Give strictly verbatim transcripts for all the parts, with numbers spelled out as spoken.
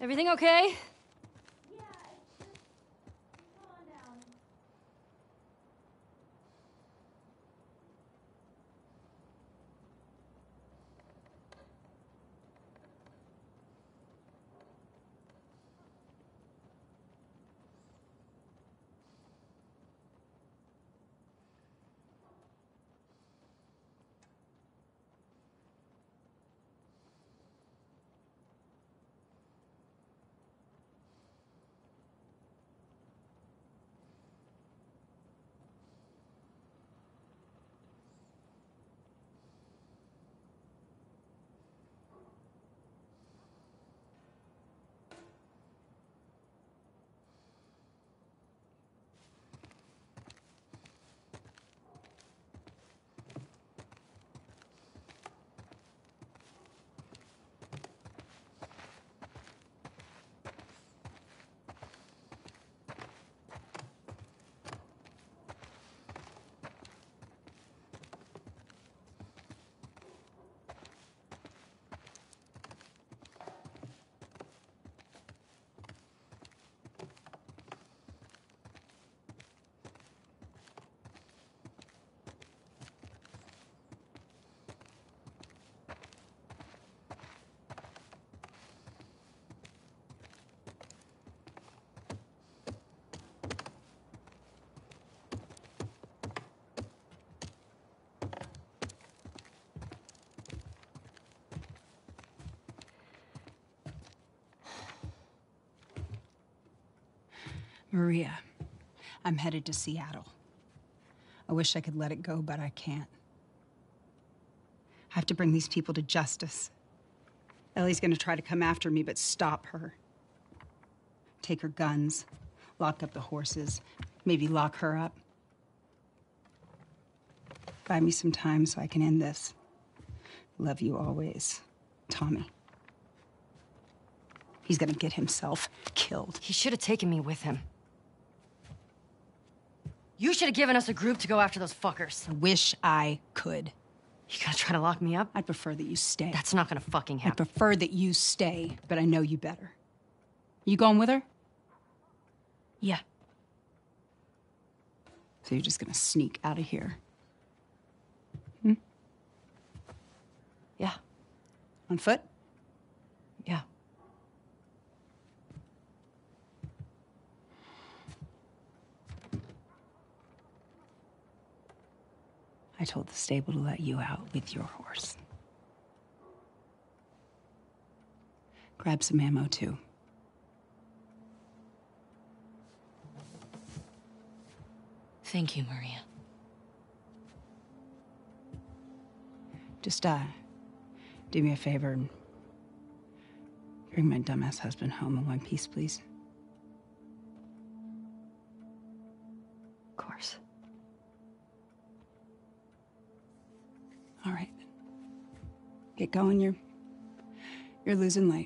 Everything okay? Maria, I'm headed to Seattle. I wish I could let it go, but I can't. I have to bring these people to justice. Ellie's gonna try to come after me, but stop her. Take her guns, lock up the horses, maybe lock her up. Buy me some time so I can end this. Love you always, Tommy. He's gonna get himself killed. He should have taken me with him. You should have given us a group to go after those fuckers. I wish I could. You gonna try to lock me up? I'd prefer that you stay. That's not gonna fucking I happen. prefer that you stay, but I know you better. You going with her? Yeah. So you're just gonna sneak out of here? Hmm? Yeah. On foot? Yeah. I told the stable to let you out with your horse. Grab some ammo, too. Thank you, Maria. Just, uh, do me a favor and bring my dumbass husband home in one piece, please. Of course. All right. Get going, you're... you're losing light.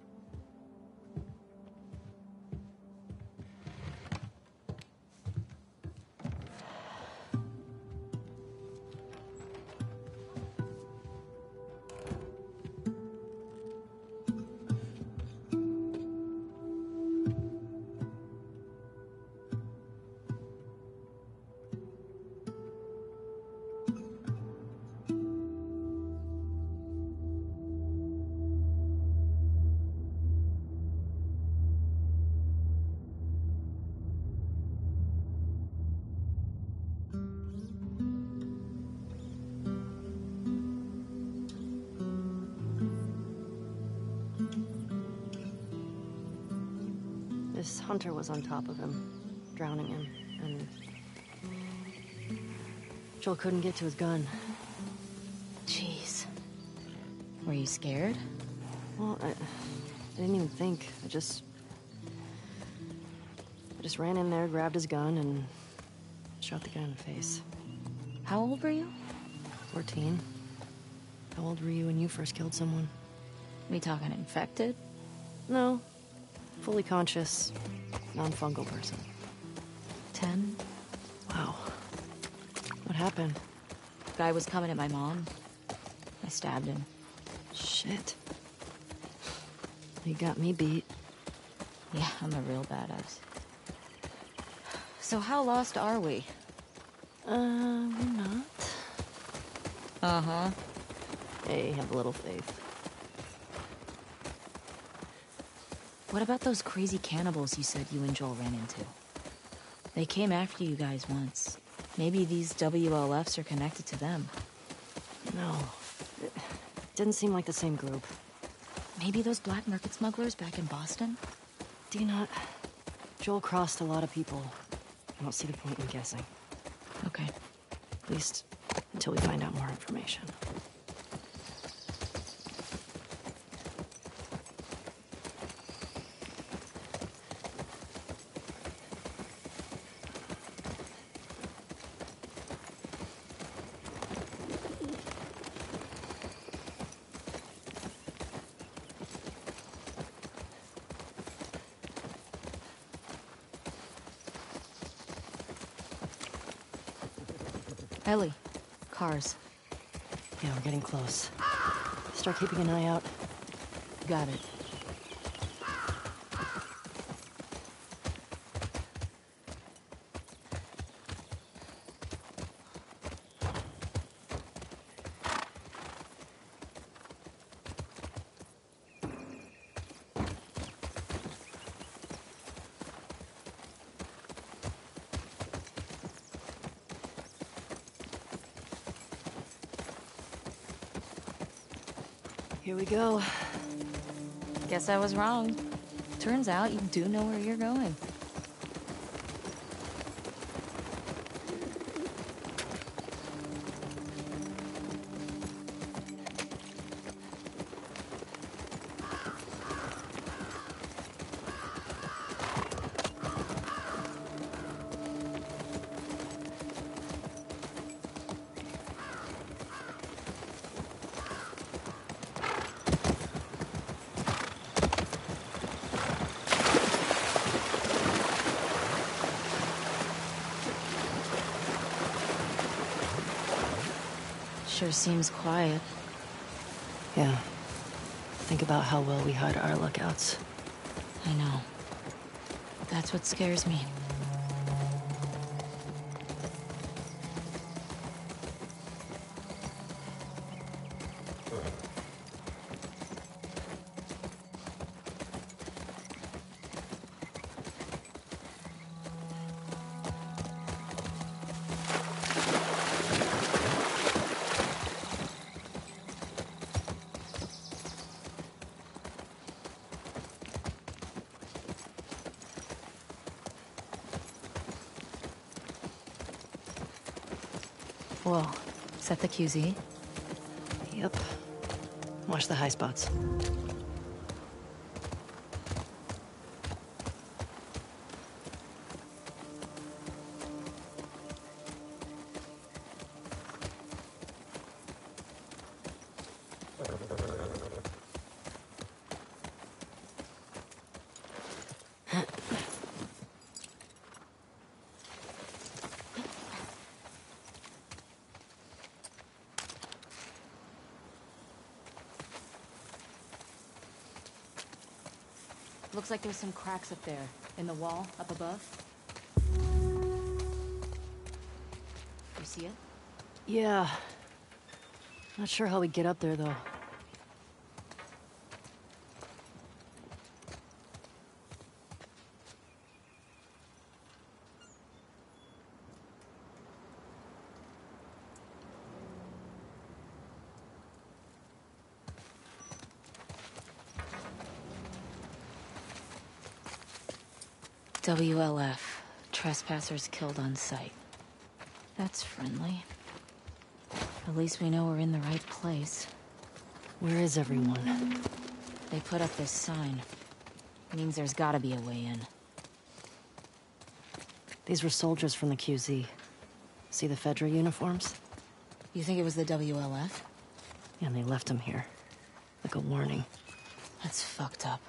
This hunter was on top of him, drowning him, and Joel couldn't get to his gun. Jeez. Were you scared? Well, I, I didn't even think. I just... I just ran in there, grabbed his gun, and shot the guy in the face. How old were you? fourteen. How old were you when you first killed someone? We talking infected? No. Fully conscious, non-fungal person. Ten? Wow. What happened? Guy was coming at my mom. I stabbed him. Shit. You got me beat. Yeah, I'm a real badass. So how lost are we? Uh, we're not. Uh-huh. Hey, have a little faith. What about those crazy cannibals you said you and Joel ran into? They came after you guys once. Maybe these W L Fs are connected to them. No. It didn't seem like the same group. Maybe those black market smugglers back in Boston? Dina, Joel crossed a lot of people. I don't see the point in guessing. Okay. At least until we find out more information. Ellie. Cars. Yeah, we're getting close. Start keeping an eye out. Got it. Here we go. Guess I was wrong. Turns out you do know where you're going. Sure seems quiet. Yeah. Think about how well we hide our lookouts. I know. That's what scares me. Whoa. Is that the Q Z? Yep. Watch the high spots. Looks like there's some cracks up there, in the wall, up above. You see it? Yeah. Not sure how we get up there, though. W L F. Trespassers killed on sight. That's friendly. At least we know we're in the right place. Where is everyone? They put up this sign. Means there's gotta be a way in. These were soldiers from the Q Z. See the Fedra uniforms? You think it was the W L F? Yeah, and they left them here. Like a warning. That's fucked up.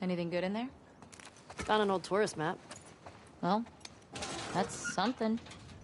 Anything good in there? Found an old tourist map. Well, that's something.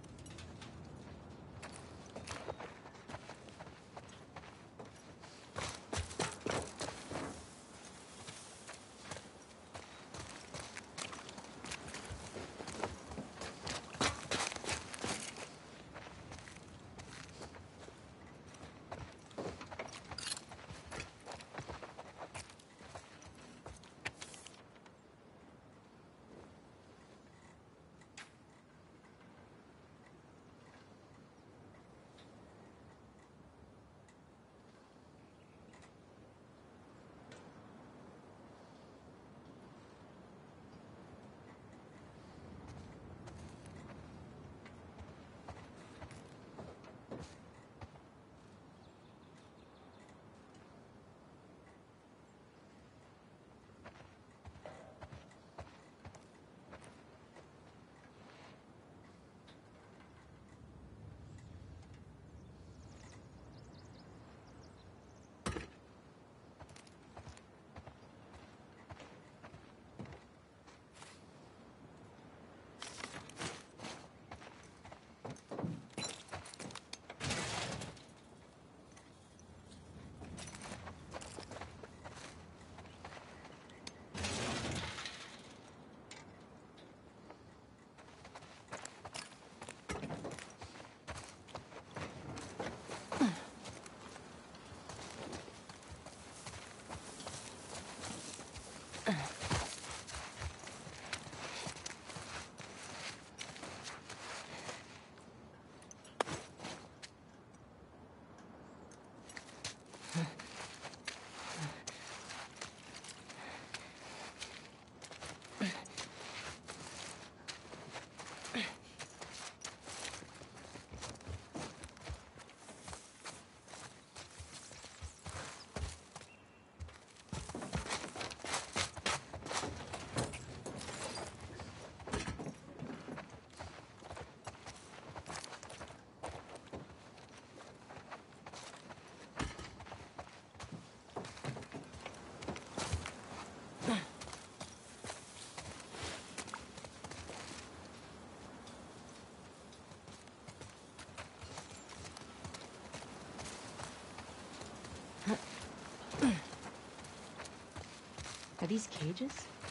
Are these cages?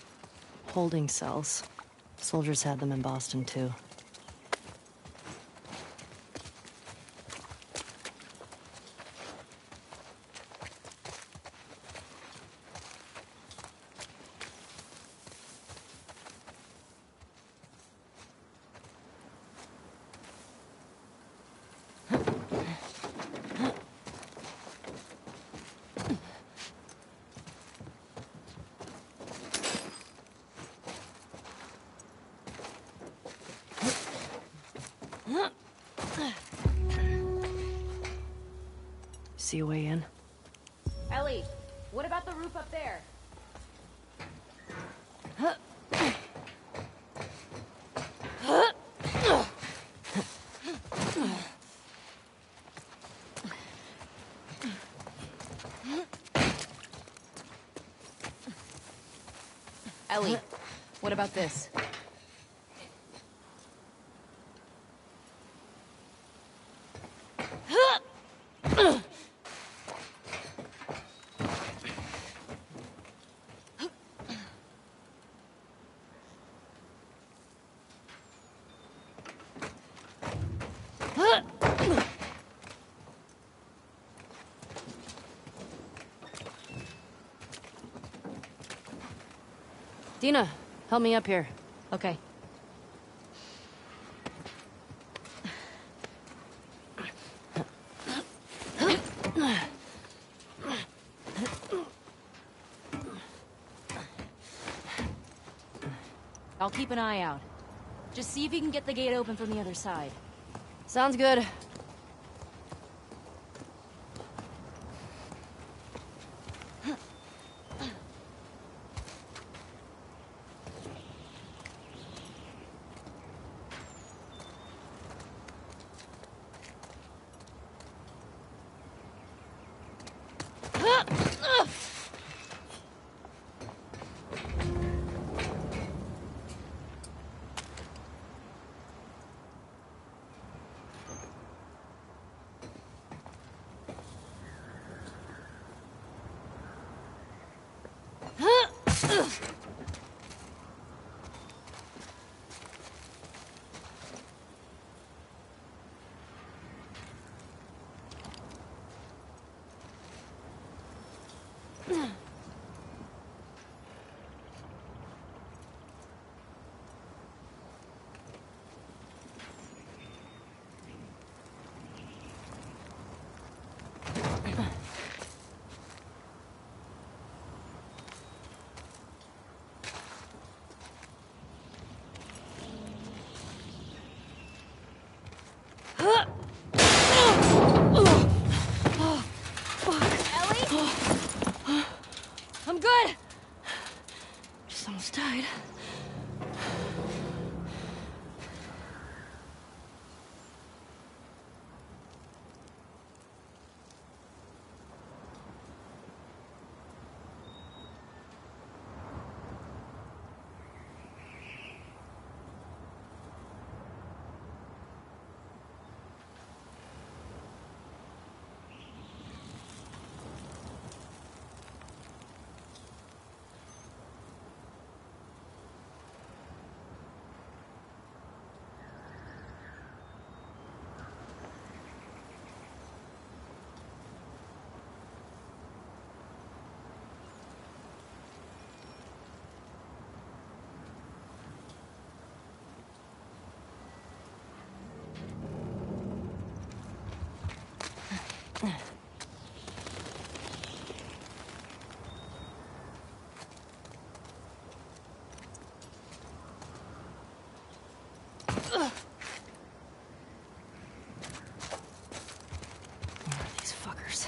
Holding cells. Soldiers had them in Boston, too. See a way in? Ellie, what about the roof up there? Ellie, what about this? Dina, help me up here. Okay. I'll keep an eye out. Just see if you can get the gate open from the other side. Sounds good. I'm good. Just almost died. These fuckers.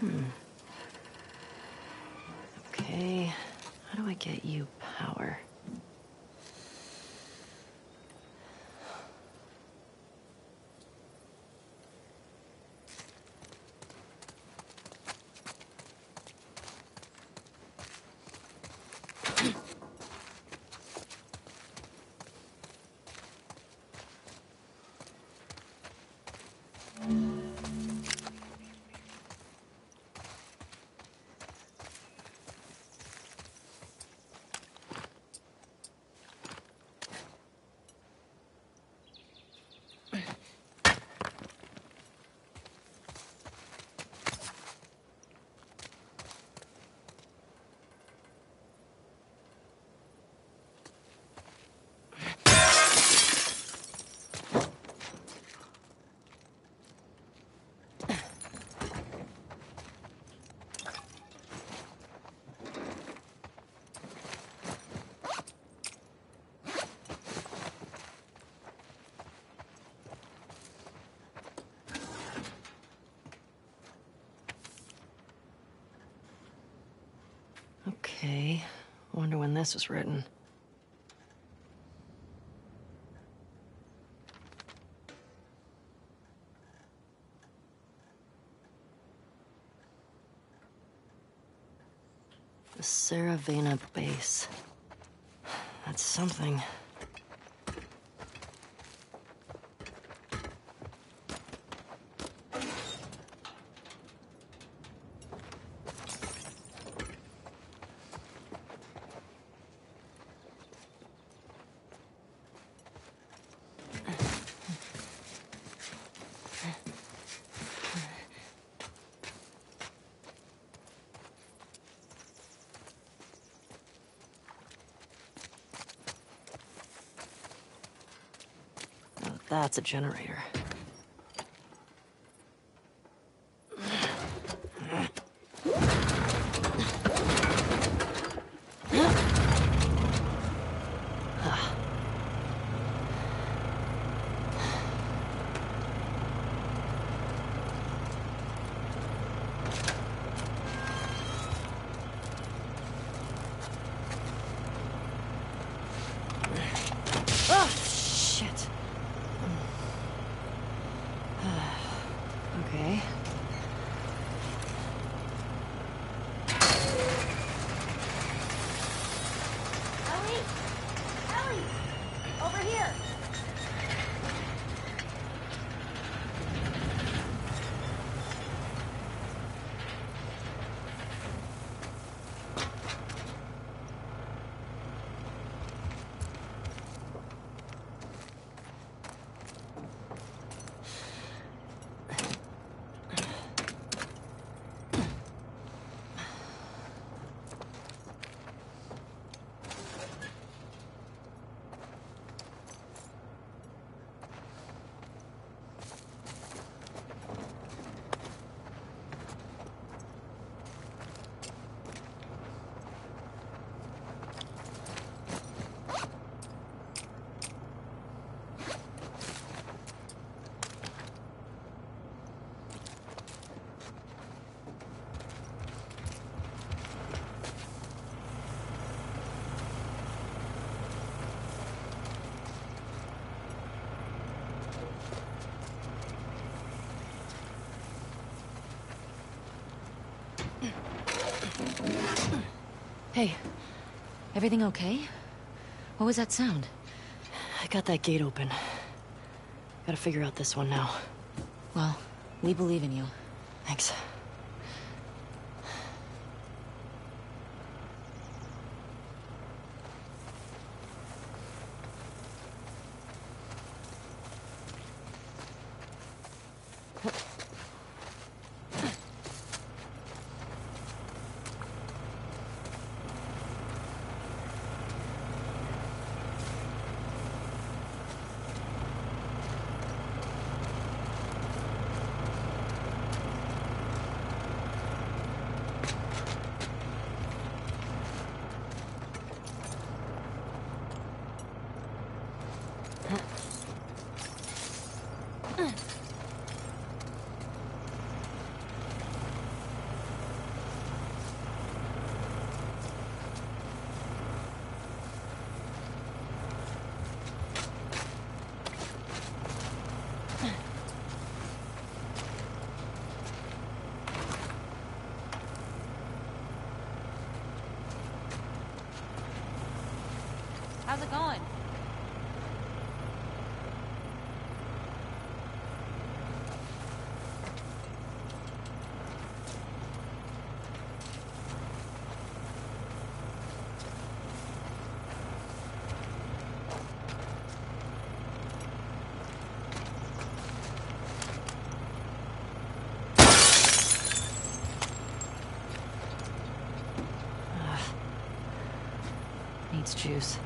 Okay, how do I get you power? Okay, wonder when this was written. The Saravena base. That's something. That's a generator. Oh, shit. Okay. Ellie! Ellie! Over here! Hey, everything okay? What was that sound? I got that gate open. Gotta figure out this one now. Well, we believe in you. Thanks. needs juice.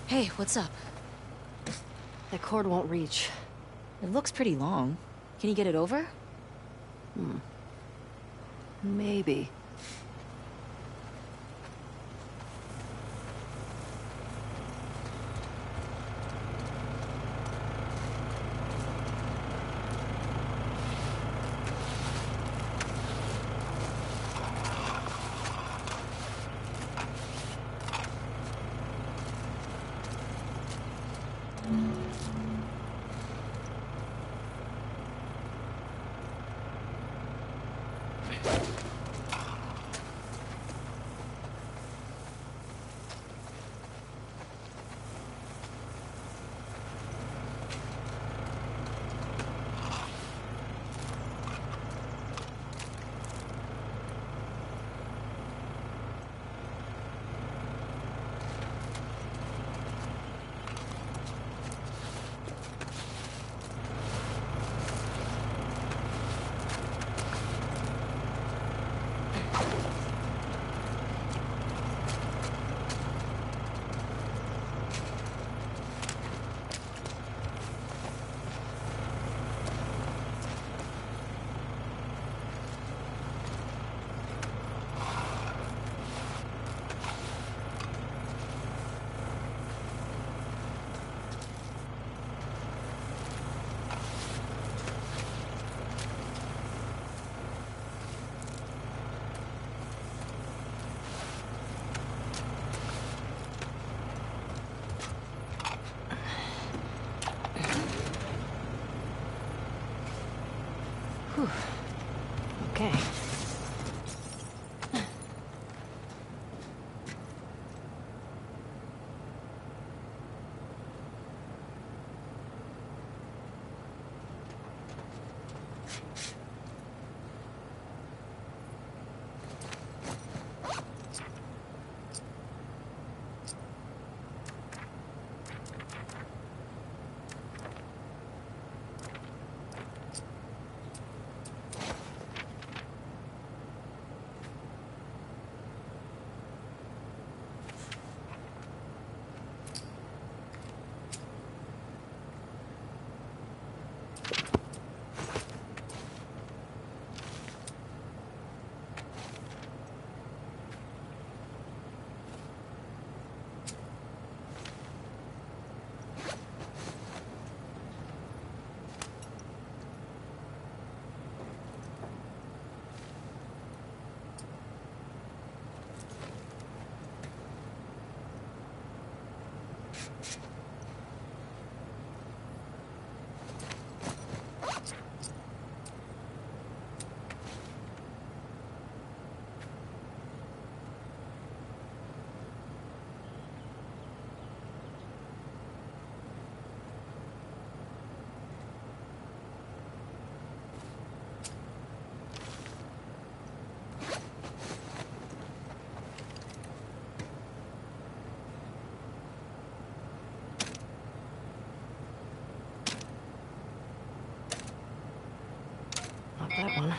Hey, what's up? That cord won't reach. It looks pretty long. Can you get it over? Maybe. Whew. Okay. Not that one.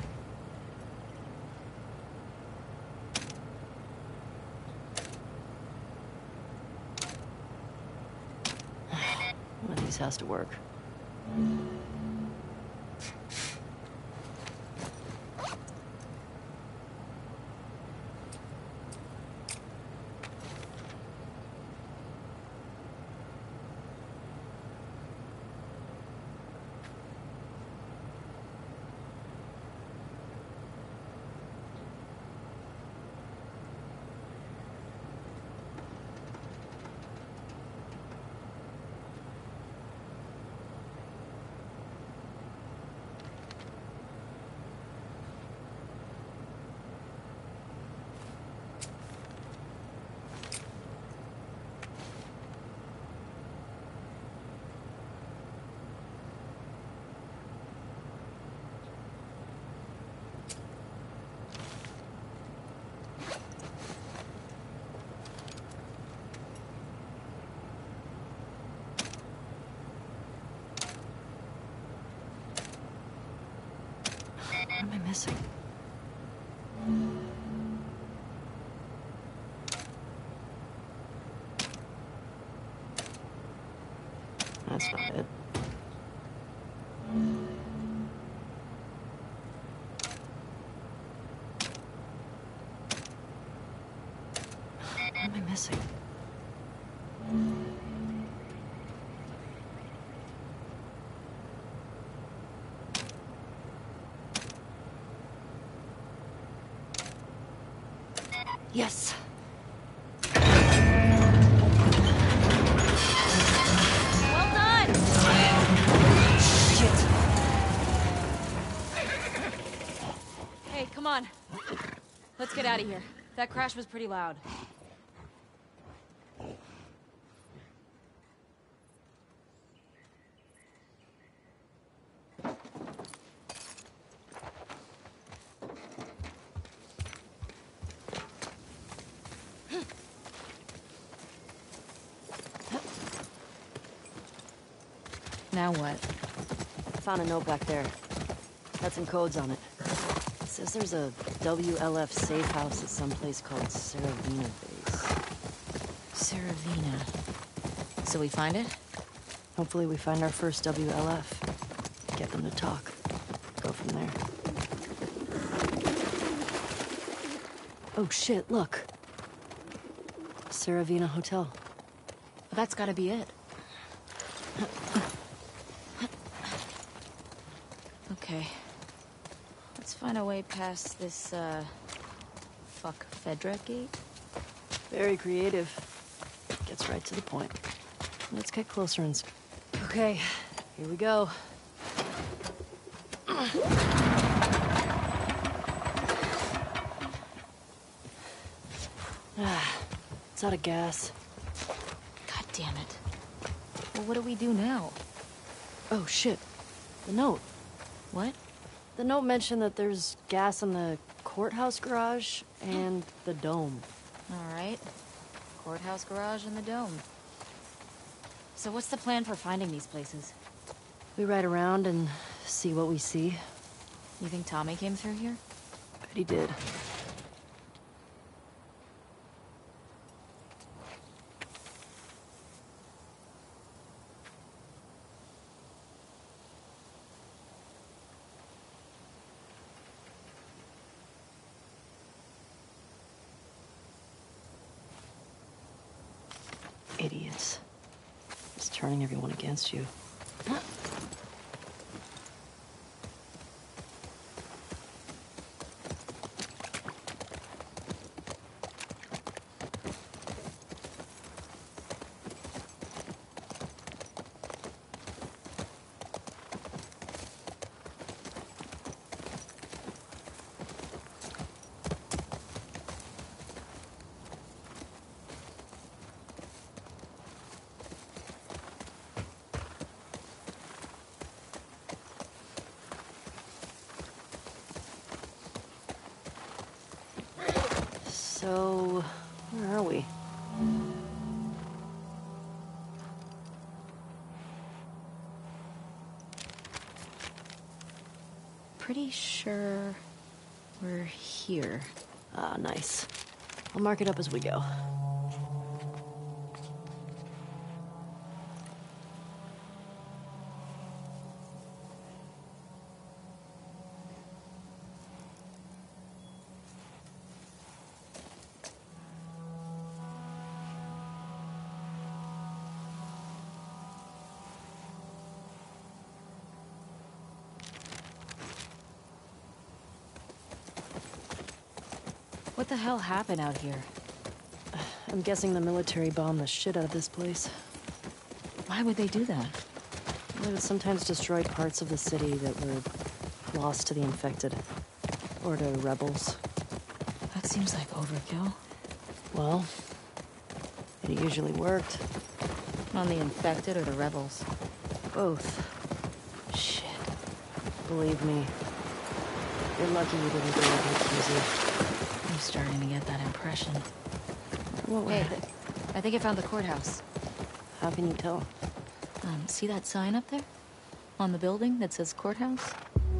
One of these has to work. What am I missing? guessing. Yes. Well done! Shit. Hey, come on. Let's get out of here. That crash was pretty loud. Now what? Found a note back there. Had some codes on it. It says there's a W L F safe house at some place called Saravina Base. Saravina. So we find it? Hopefully we find our first W L F. Get them to talk. Go from there. Oh shit, look. Saravina Hotel. Well, that's gotta be it. Okay. Let's find a way past this, uh... fuck, Fedra gate? Very creative. Gets right to the point. Let's get closer and... Okay, here we go. Ah, it's out of gas. God damn it. Well, what do we do now? Oh, shit. The note. What? The note mentioned that there's gas in the courthouse garage and the dome. All right. Courthouse garage and the dome. So what's the plan for finding these places? We ride around and see what we see. You think Tommy came through here? Bet he did. Idiots. It's turning everyone against you. So, where are we? Pretty sure we're here. Ah, nice. I'll mark it up as we go. What the hell happened out here? I'm guessing the military bombed the shit out of this place. Why would they do that? They would sometimes destroy parts of the city that were lost to the infected. Or to rebels. That seems like overkill. Well, it usually worked. On the infected or the rebels? Both. Shit. Believe me. You're lucky you didn't go with easy. I'm starting to get that impression. What Hey, th I think I found the courthouse. How can you tell? Um, see that sign up there? On the building that says courthouse?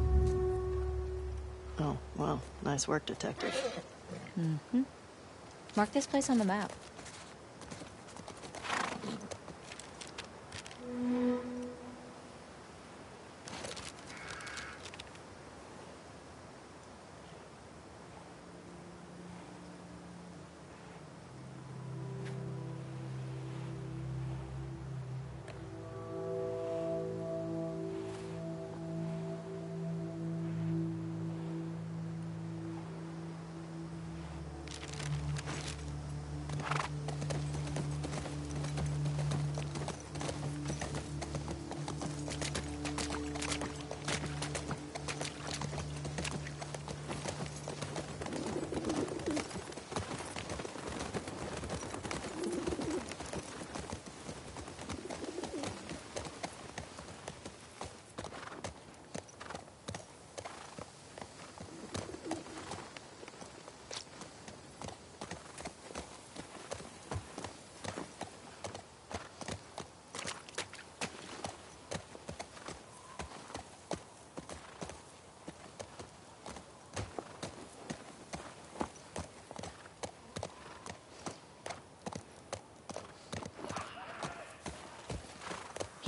Oh, well, nice work, detective. Mm-hmm. Mark this place on the map.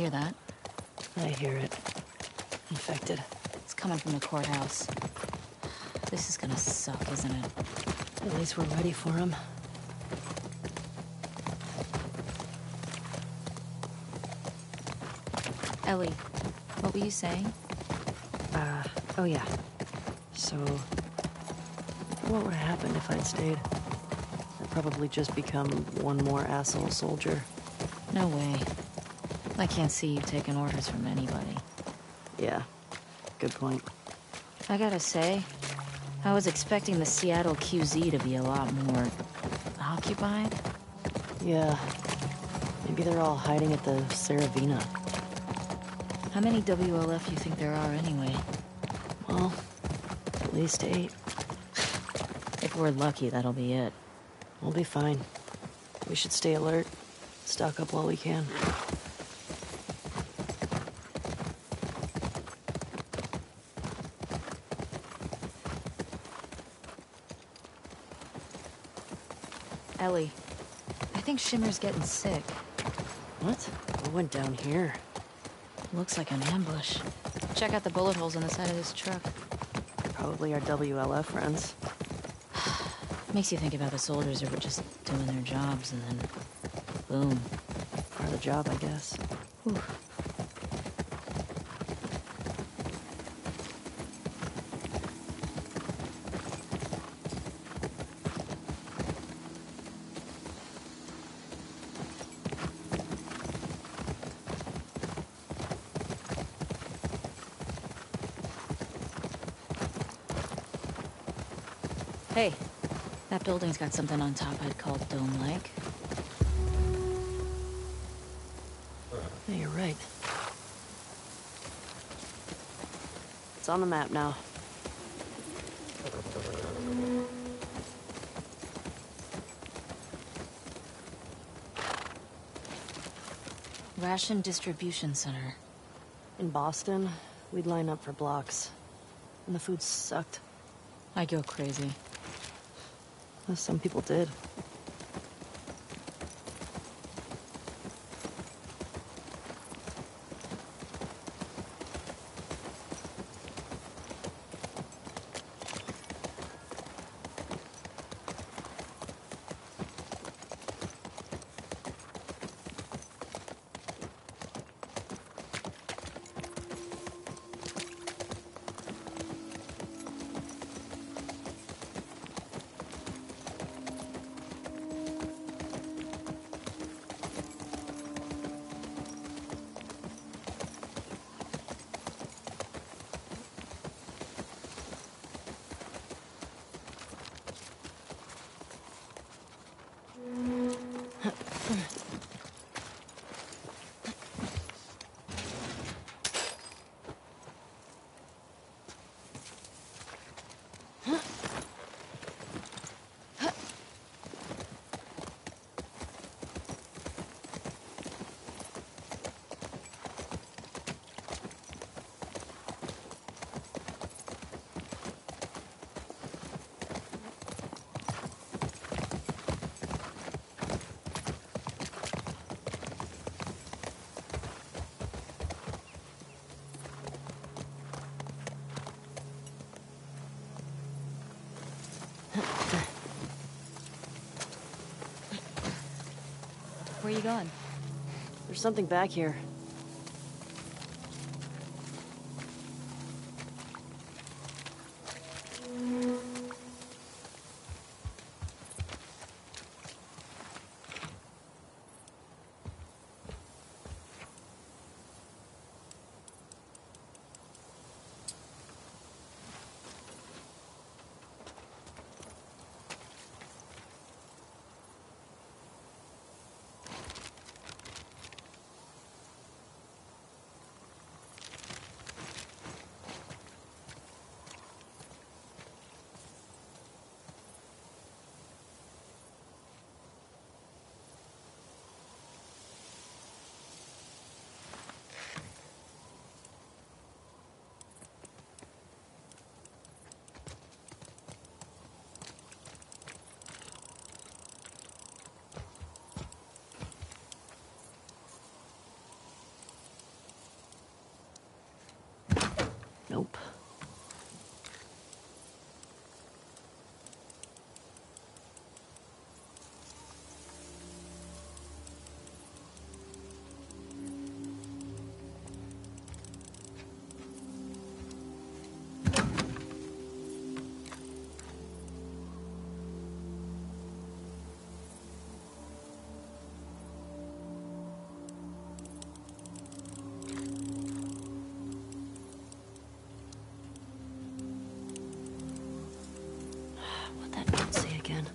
Hear that? I hear it. Infected. It's coming from the courthouse. This is gonna suck, isn't it? At least we're ready for him. Ellie, what were you saying? Uh, oh yeah. So, what would have happened if I'd stayed? I'd probably just become one more asshole soldier. No way. I can't see you taking orders from anybody. Yeah, good point. I gotta say, I was expecting the Seattle Q Z to be a lot more occupied. Yeah, maybe they're all hiding at the Saravina. How many W L F you think there are anyway? Well, at least eight. If we're lucky, that'll be it. We'll be fine. We should stay alert. Stock up while we can. Ellie, I think Shimmer's getting sick. What? What went down here? Looks like an ambush. Check out the bullet holes on the side of this truck. Probably our W L F friends. Makes you think about the soldiers who were just doing their jobs and then... boom. Part of the job, I guess. Whew. Hey, that building's got something on top I'd call dome-like. Yeah, you're right. It's on the map now. Ration Distribution Center. In Boston, we'd line up for blocks. And the food sucked. I go crazy. As some people did. Where are you going? There's something back here. Nope. What that note say again?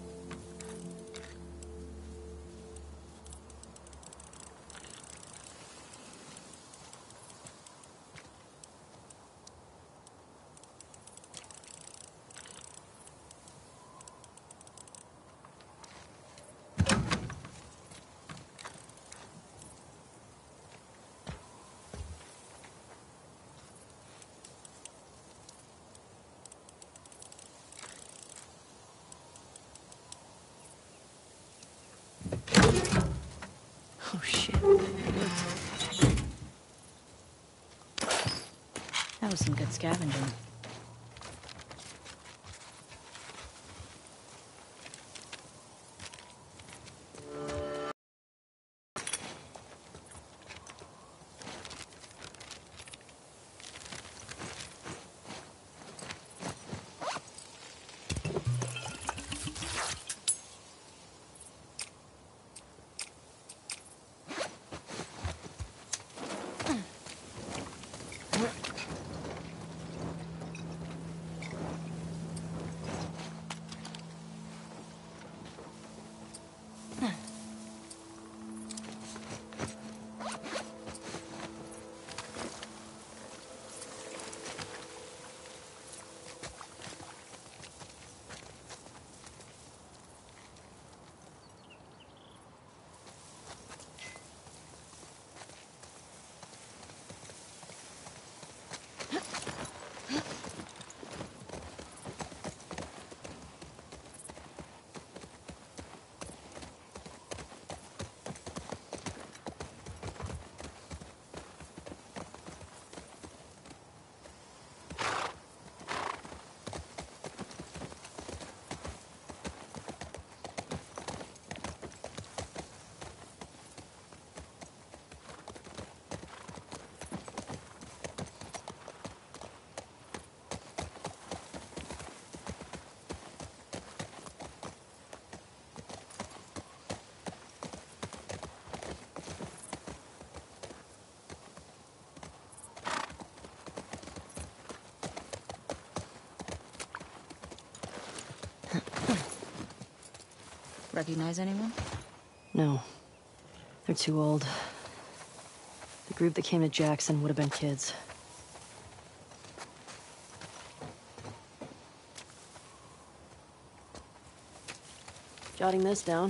Oh, shit. That was some good scavenging. Recognize anyone? No. They're too old. The group that came to Jackson would have been kids. Jotting this down.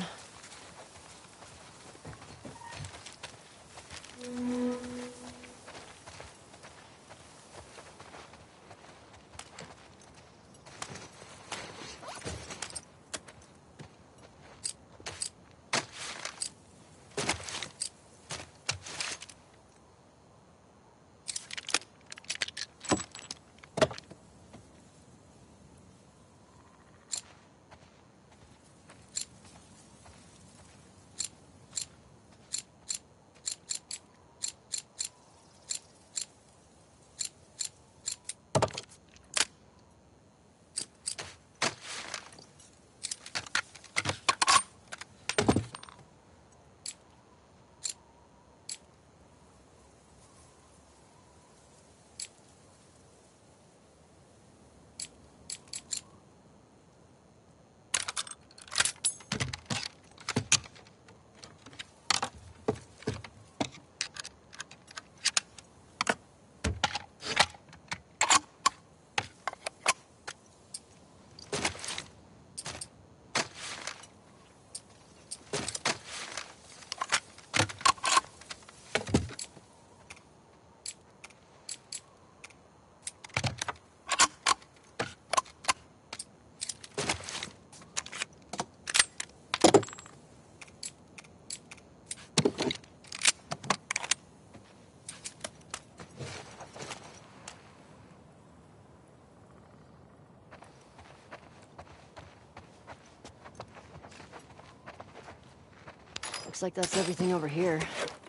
Looks like that's everything over here.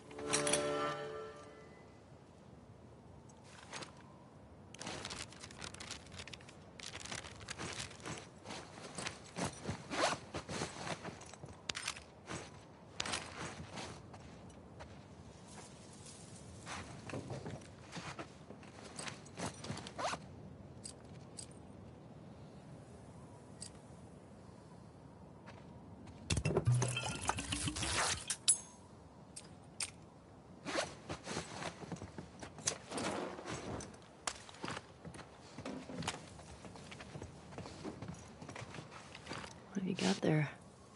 What have you got there?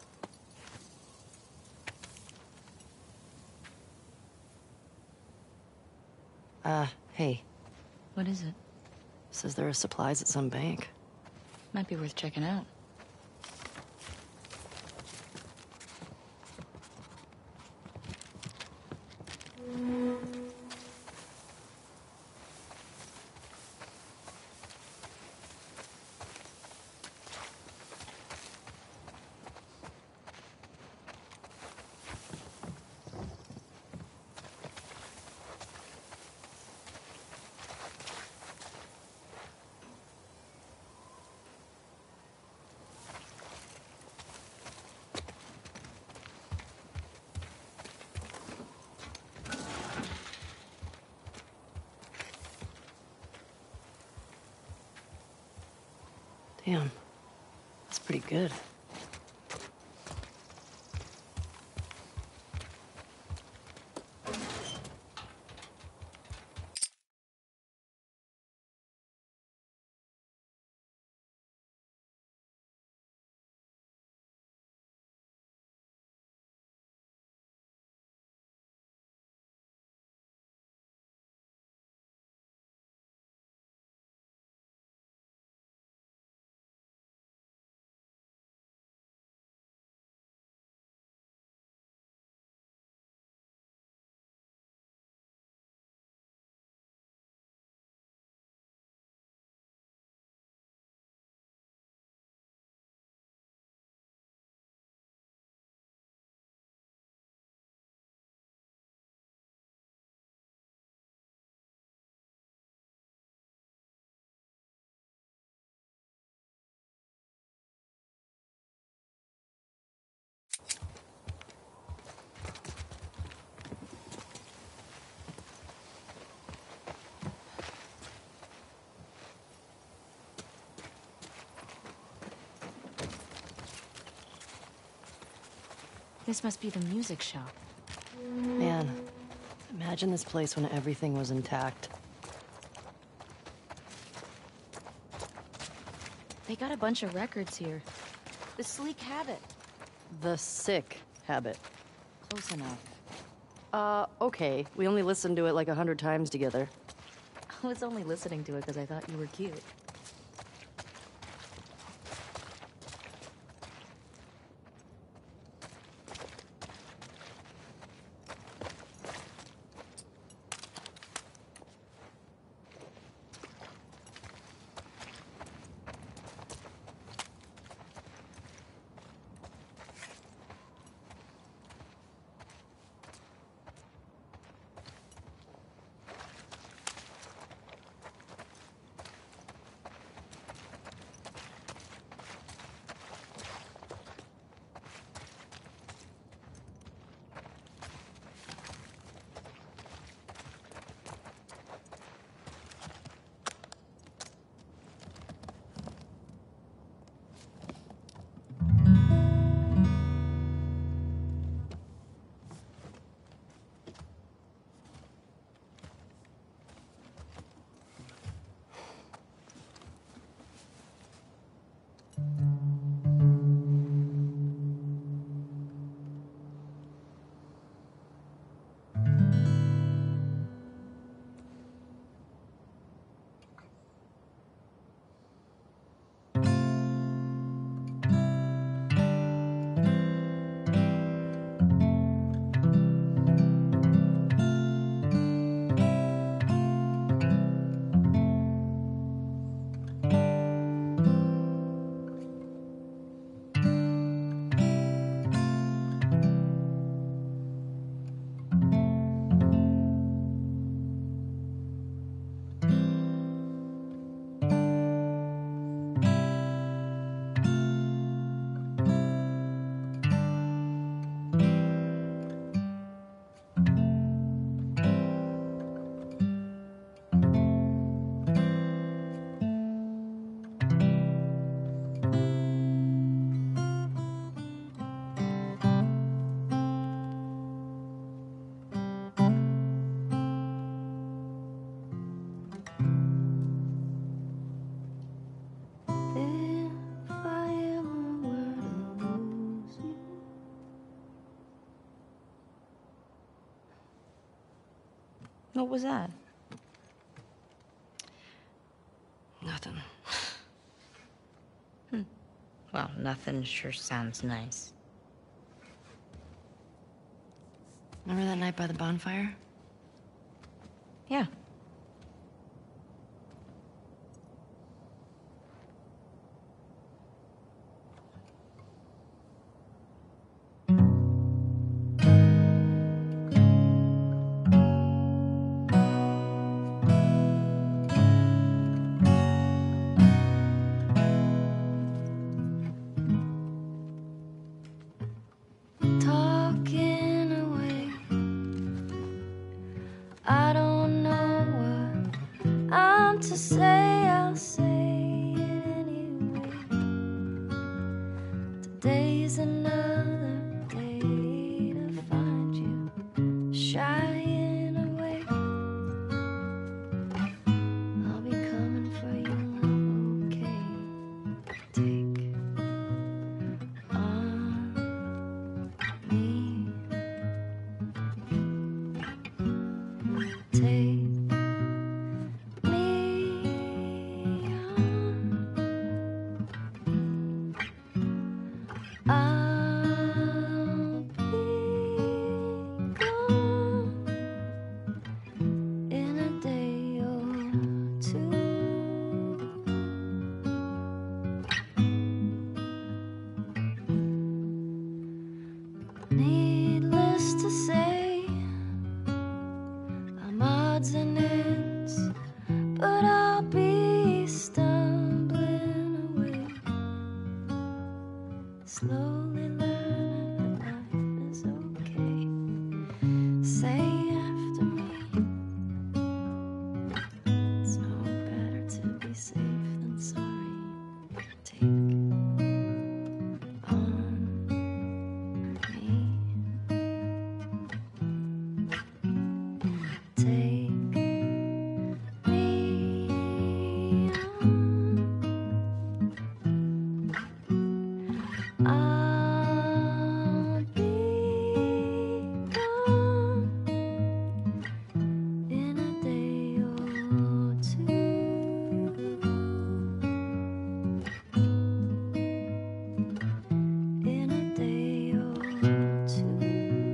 Uh, hey. What is it? Says there are supplies at some bank. Might be worth checking out. Damn. That's pretty good. This must be the music shop. Man, imagine this place when everything was intact. They got a bunch of records here. The Sleek Habit. The Sick Habit. Close enough. Uh, okay. We only listened to it like a hundred times together. I was only listening to it because I thought you were cute. What was that? Nothing. Hmm. Well, nothing sure sounds nice. Remember that night by the bonfire? Yeah. Talking away. I don't know what I'm to say. I'll say it anyway. Today's another day to find you shying away. I'll be coming for you, love, okay? Take on me. Take me on. I'll be gone in a day or two. Needless to say, I'm odds and ends, but I'll be stumbling away, slowly learning that life is okay. Say after me, it's no better to be safe than sorry. Take on me. Take me on. I'll be gone in a day or two. In a day or two.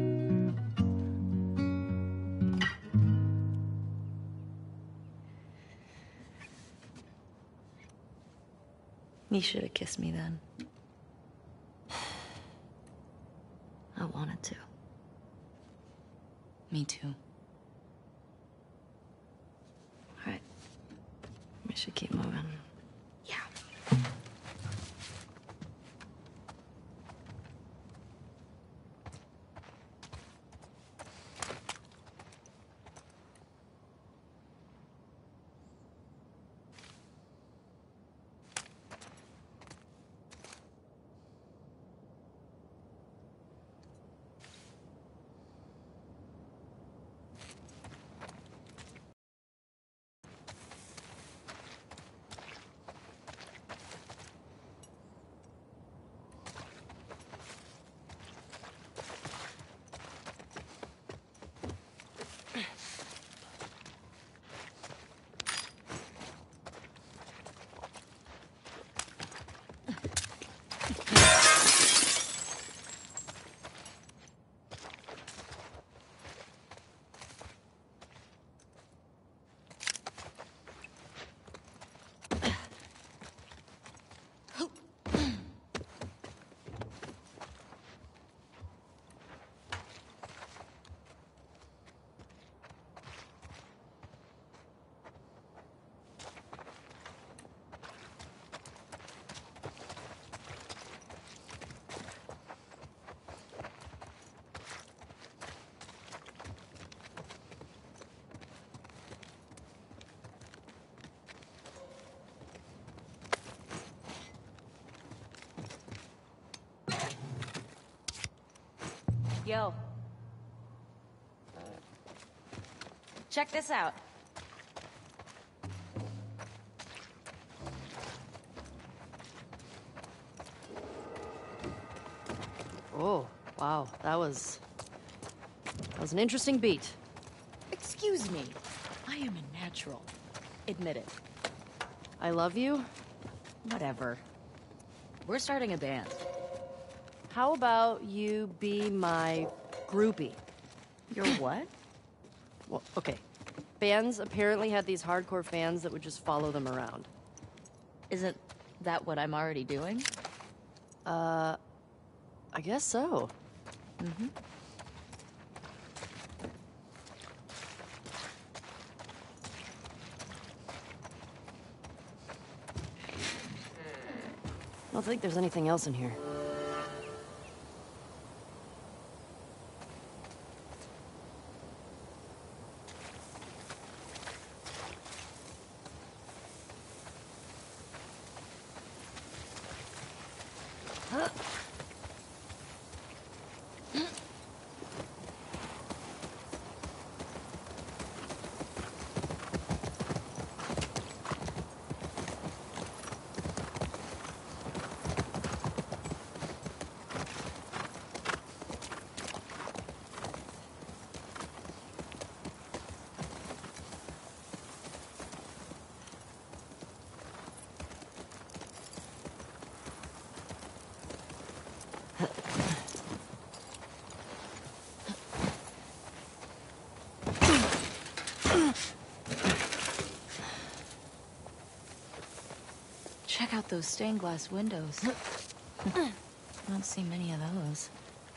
You should have kissed me then. I wanted to. Me too. All right. We should keep moving. Yeah. Yo. Check this out. Oh, wow. That was... That was an interesting beat. Excuse Excuse me. I am a natural. Admit it. I love you? Whatever. We're starting a band. How about you be my groupie? You're what? Well, okay. Bands apparently had these hardcore fans that would just follow them around. Isn't that what I'm already doing? Uh, I guess so. Mm-hmm. I don't think there's anything else in here. Check out those stained glass windows. I don't see many of those.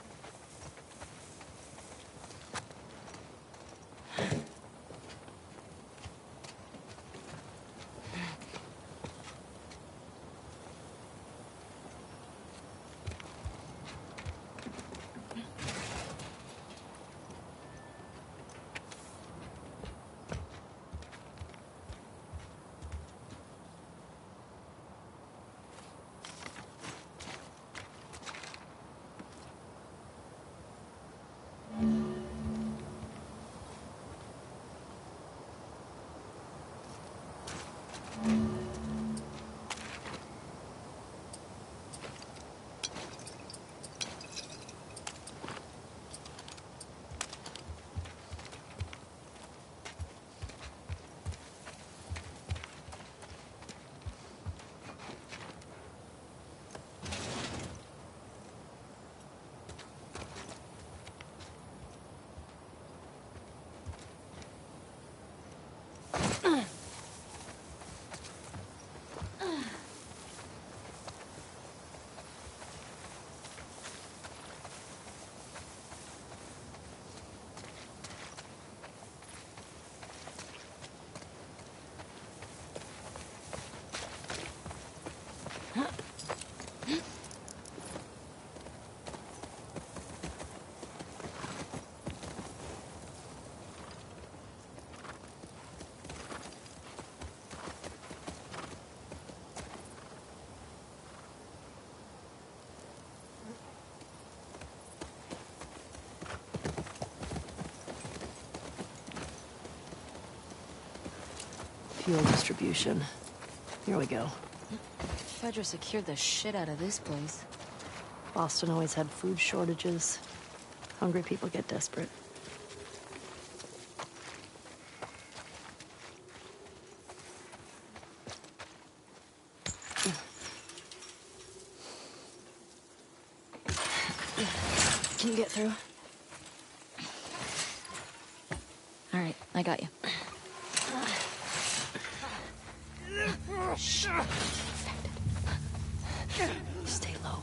Fuel distribution. Here we go. Fedra secured the shit out of this place. Boston always had food shortages. Hungry people get desperate. Can you get through? All right, I got you. Shh. Stay low.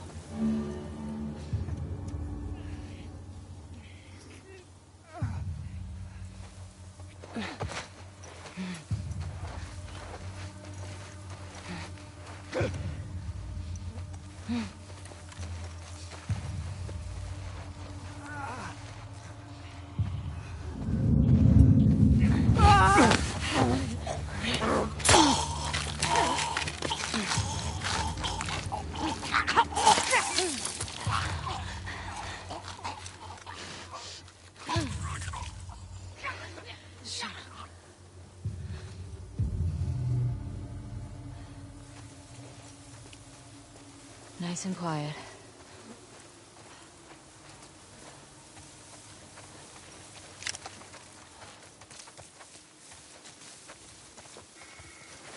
Nice and quiet.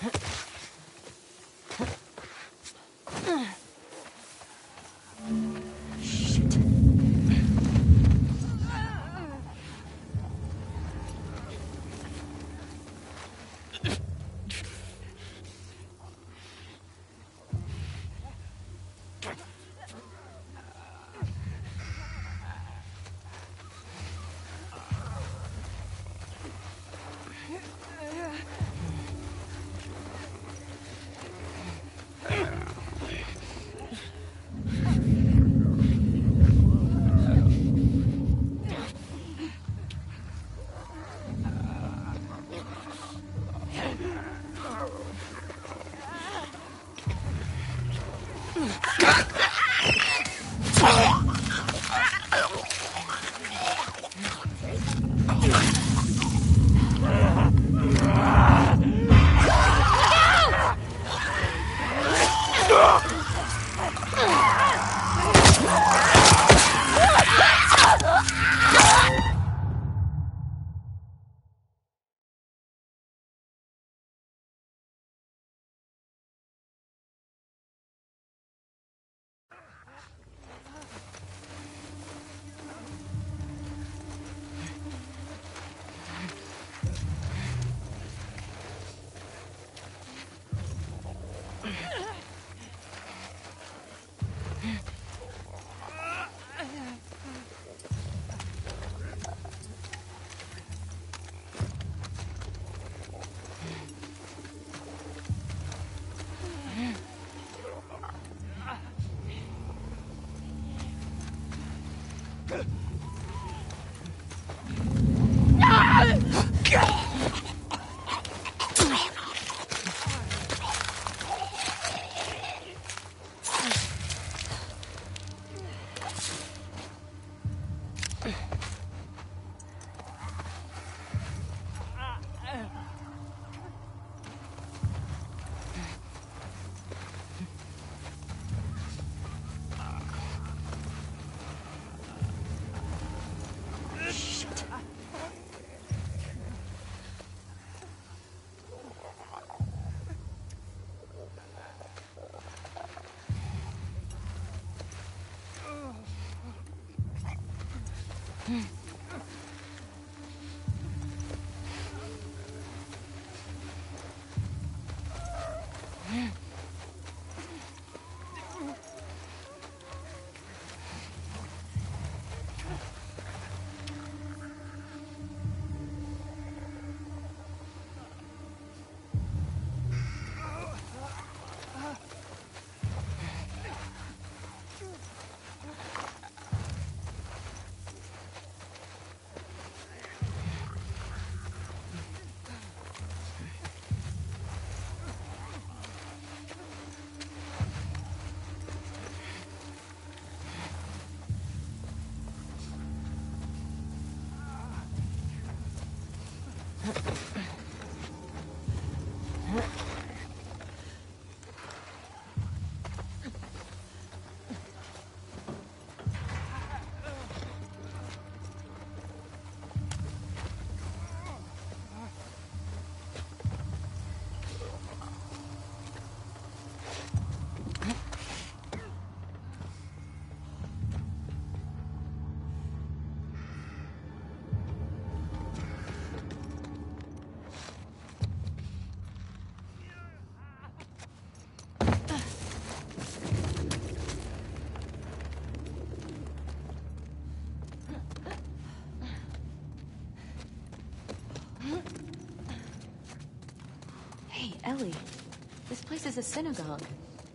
Hey, Ellie. This place is a synagogue.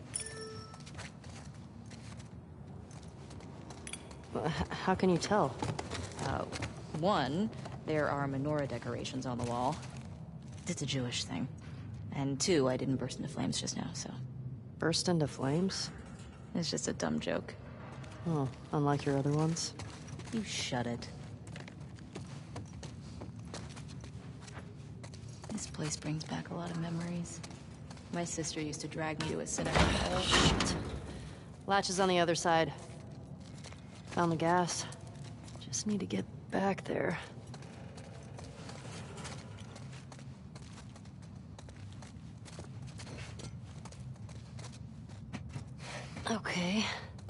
Well, h- how can you tell? Uh, one, there are menorah decorations on the wall. It's a Jewish thing. And two, I didn't burst into flames just now, so... Burst into flames? It's just a dumb joke. Oh, unlike your other ones? You shut it. This place brings back a lot of memories. My sister used to drag me to a synagogue. Oh, shit. Latch is on the other side. Found the gas. Just need to get back there. Okay.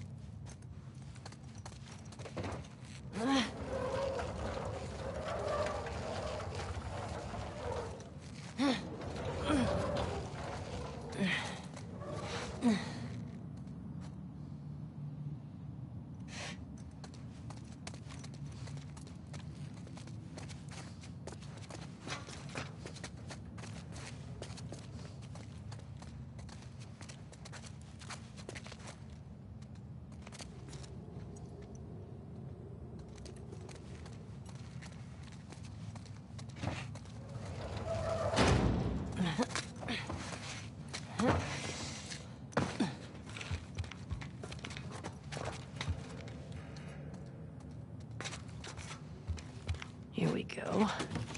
Here we go.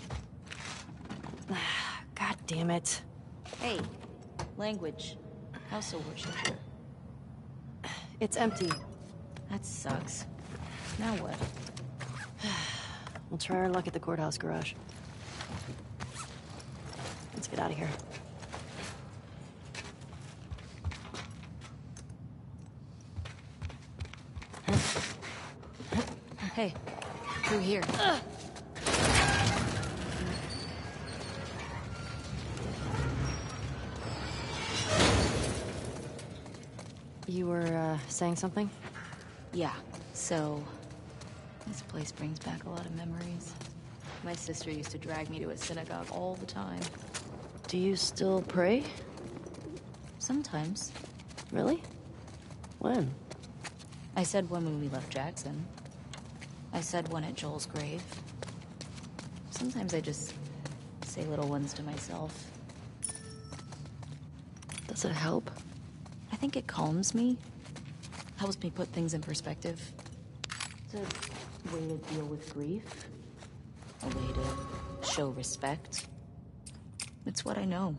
God damn it. Hey, language. House of worship. It's empty. That sucks. Now what? We'll try our luck at the courthouse garage. Let's get out of here. Hey, through here. Ugh. You were, uh, saying something? Yeah, so... this place brings back a lot of memories. My sister used to drag me to a synagogue all the time. Do you still pray? Sometimes. Really? When? I said one when we left Jackson. I said one at Joel's grave. Sometimes I just say little ones to myself. Does it help? I think it calms me. Helps me put things in perspective. It's a way to deal with grief. A way to show respect. It's what I know.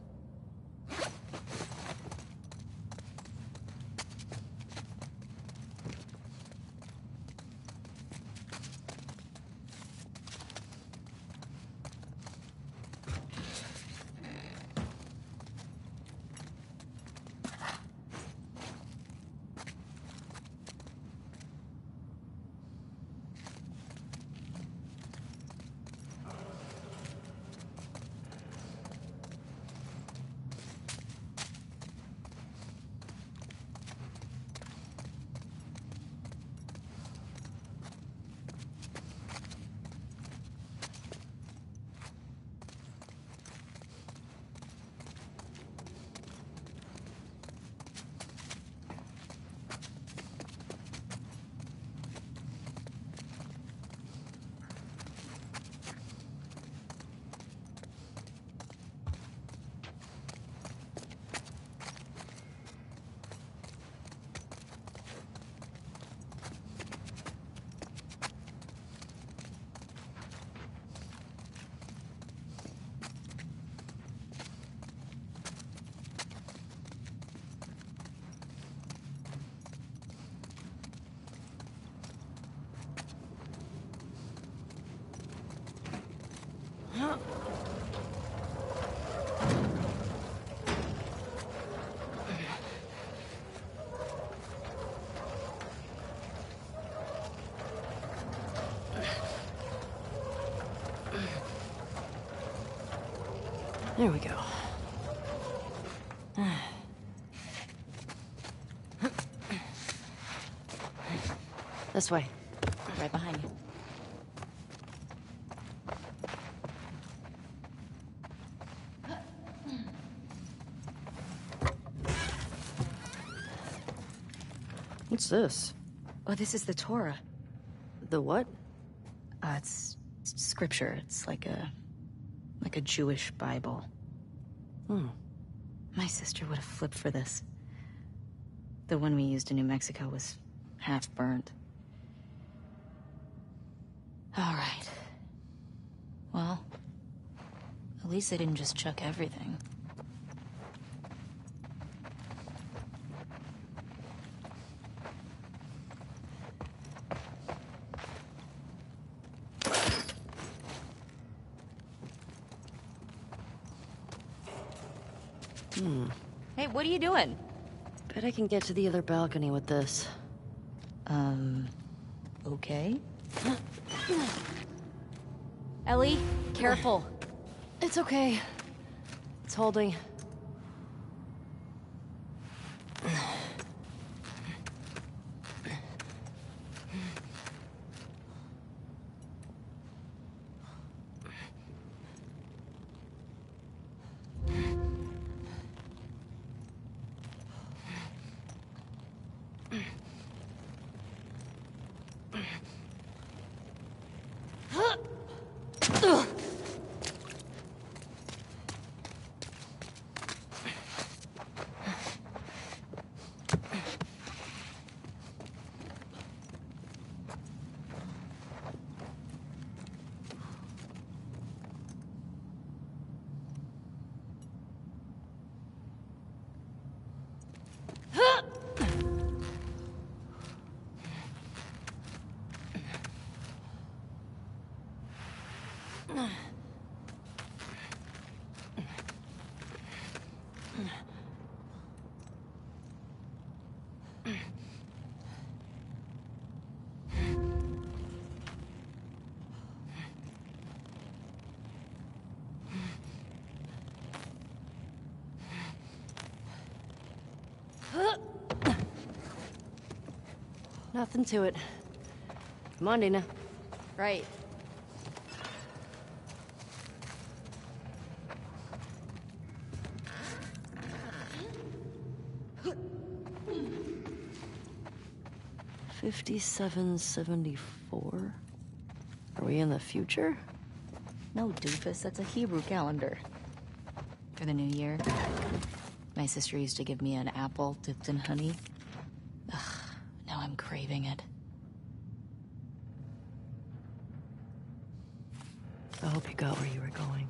There we go. This way. Right behind you. What's this? Oh, this is the Torah. The what? Uh, it's, it's scripture. It's like a... like a Jewish Bible. Hmm. My sister would have flipped for this. The one we used in New Mexico was half burned. All right. Well, at least they didn't just chuck everything. Hmm. Hey, what are you doing? Bet I can get to the other balcony with this. Um, okay. Ellie, careful. It's okay. It's holding. Nothing to it. Come on, Dina. Right. Fifty-seven seventy-four. Are we in the future? No, doofus, that's a Hebrew calendar. For the new year, my sister used to give me an apple dipped in honey. Ugh, now I'm craving it. I hope you got where you were going.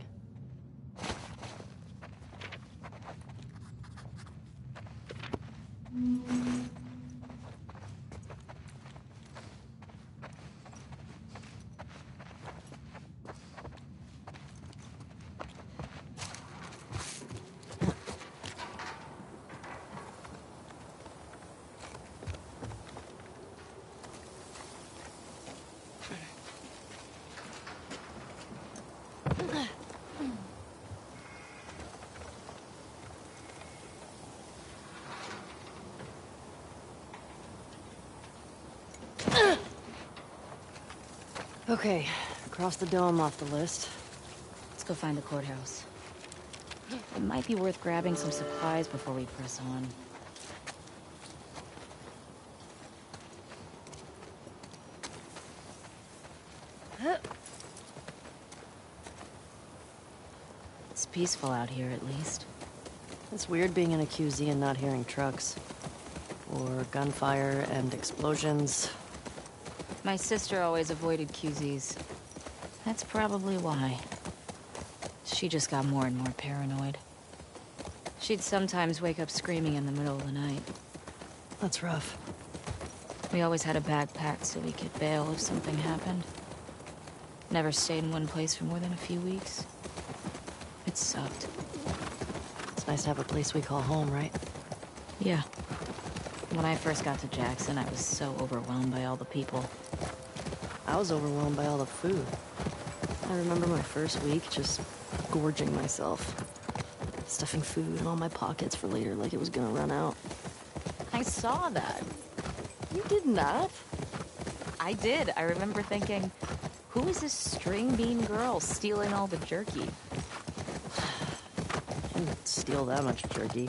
Okay, cross the dome off the list. Let's go find the courthouse. It might be worth grabbing some supplies before we press on. It's peaceful out here, at least. It's weird being in a Q Z and not hearing trucks. Or gunfire and explosions. My sister always avoided Q Zs. That's probably why. She just got more and more paranoid. She'd sometimes wake up screaming in the middle of the night. That's rough. We always had a bag packed so we could bail if something happened. Never stayed in one place for more than a few weeks. It sucked. It's nice to have a place we call home, right? Yeah. When I first got to Jackson, I was so overwhelmed by all the people. I was overwhelmed by all the food. I remember my first week just gorging myself. Stuffing food in all my pockets for later like it was gonna run out. I saw that. You did not? I did. I remember thinking, who is this string bean girl stealing all the jerky? I didn't steal that much jerky.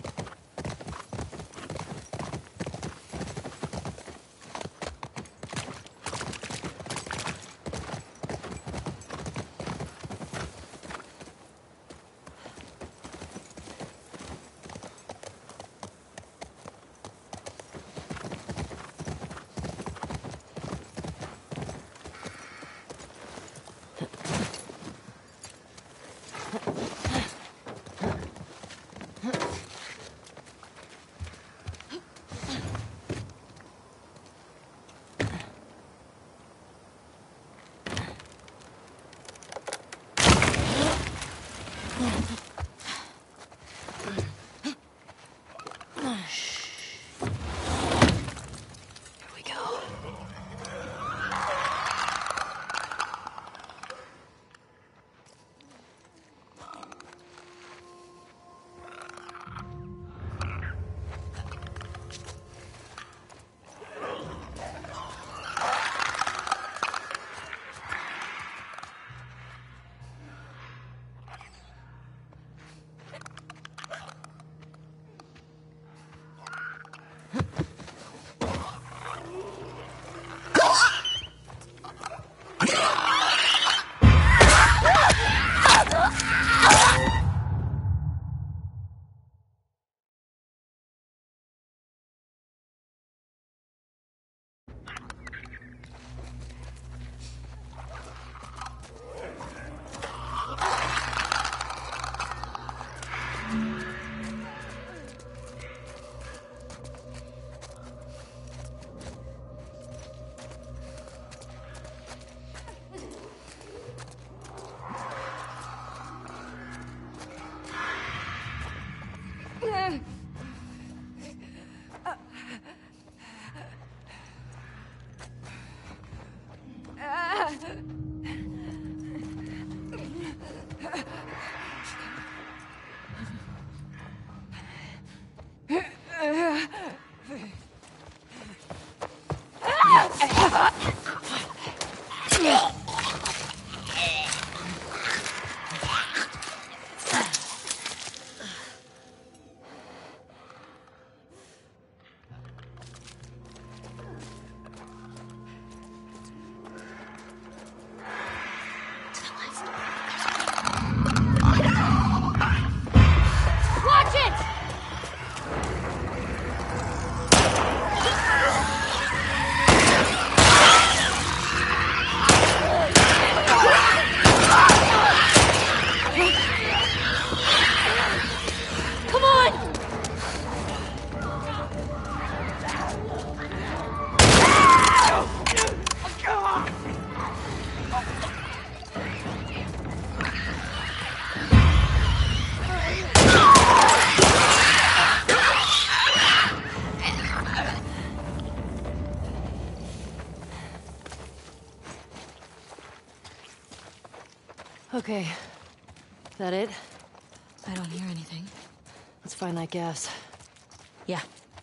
Okay. Is that it? I don't hear anything. Let's find that gas. Yeah.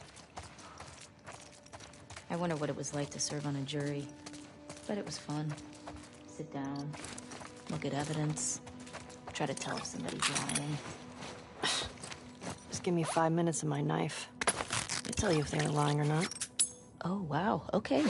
I wonder what it was like to serve on a jury. But it was fun. Sit down, look at evidence, try to tell if somebody's lying. Just give me five minutes and my knife. I'll tell you if they were lying or not. Oh, wow. Okay.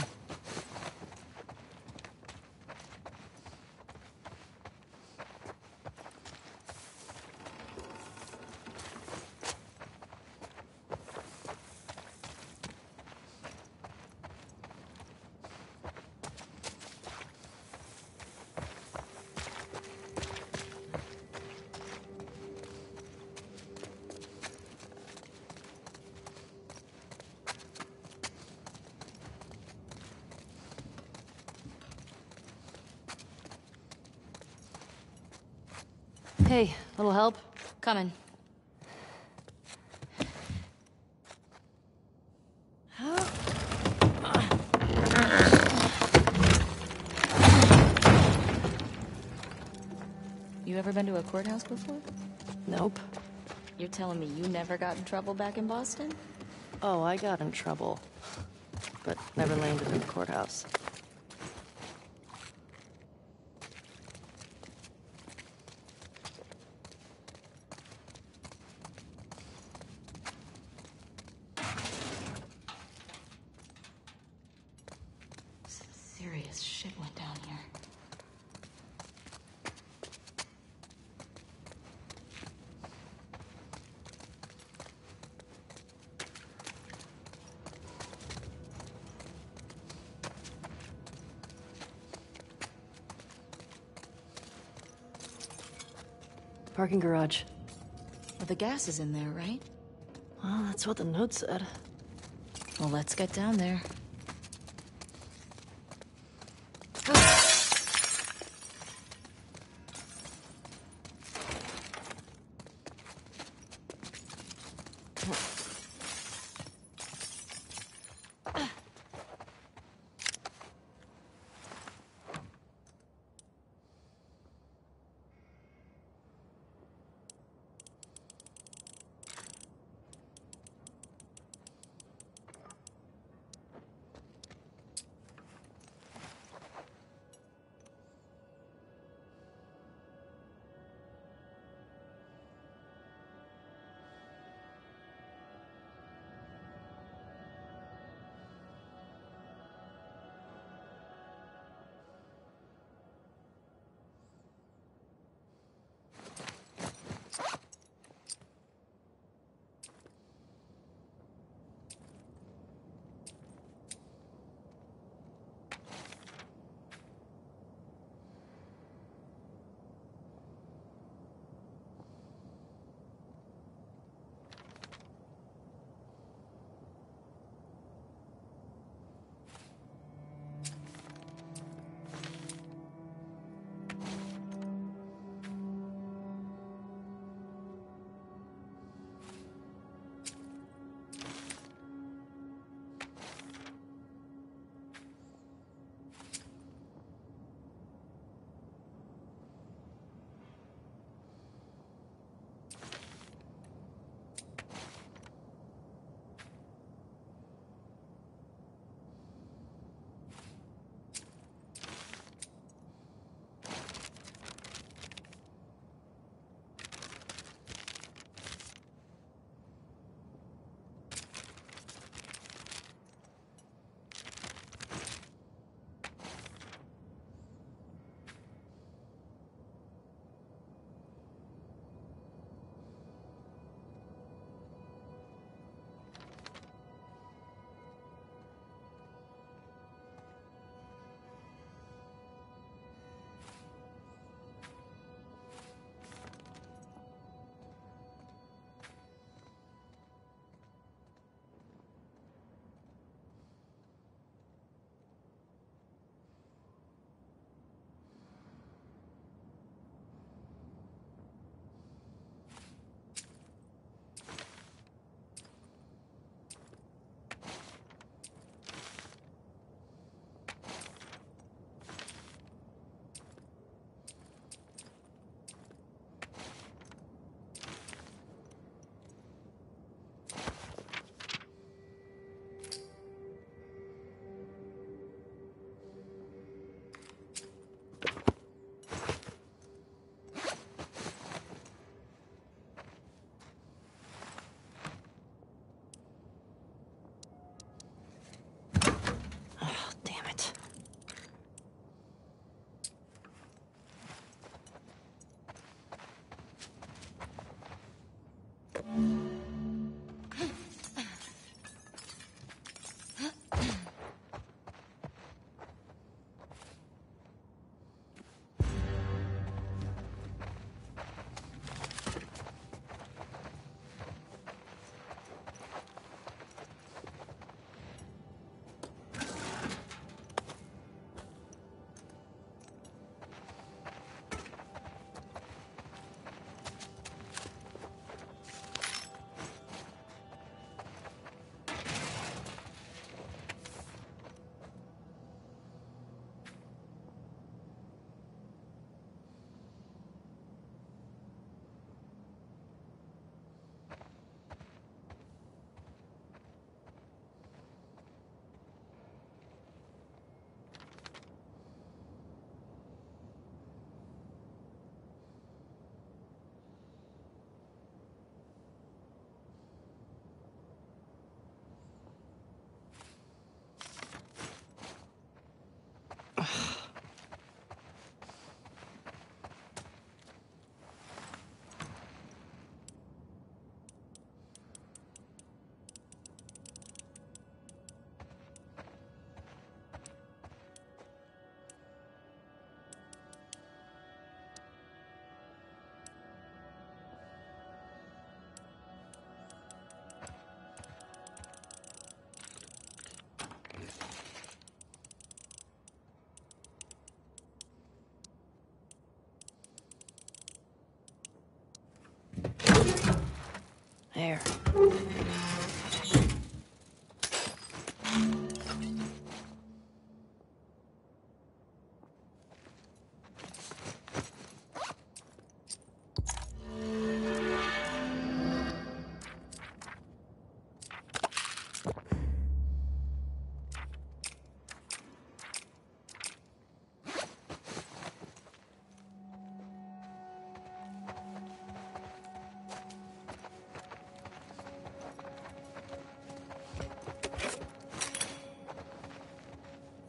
Hey, little help? Coming. You ever been to a courthouse before? Nope. You're telling me you never got in trouble back in Boston? Oh, I got in trouble. But never landed in the courthouse. Serious shit went down here. Parking garage. Well, the gas is in there, right? Well, that's what the note said. Well, let's get down there.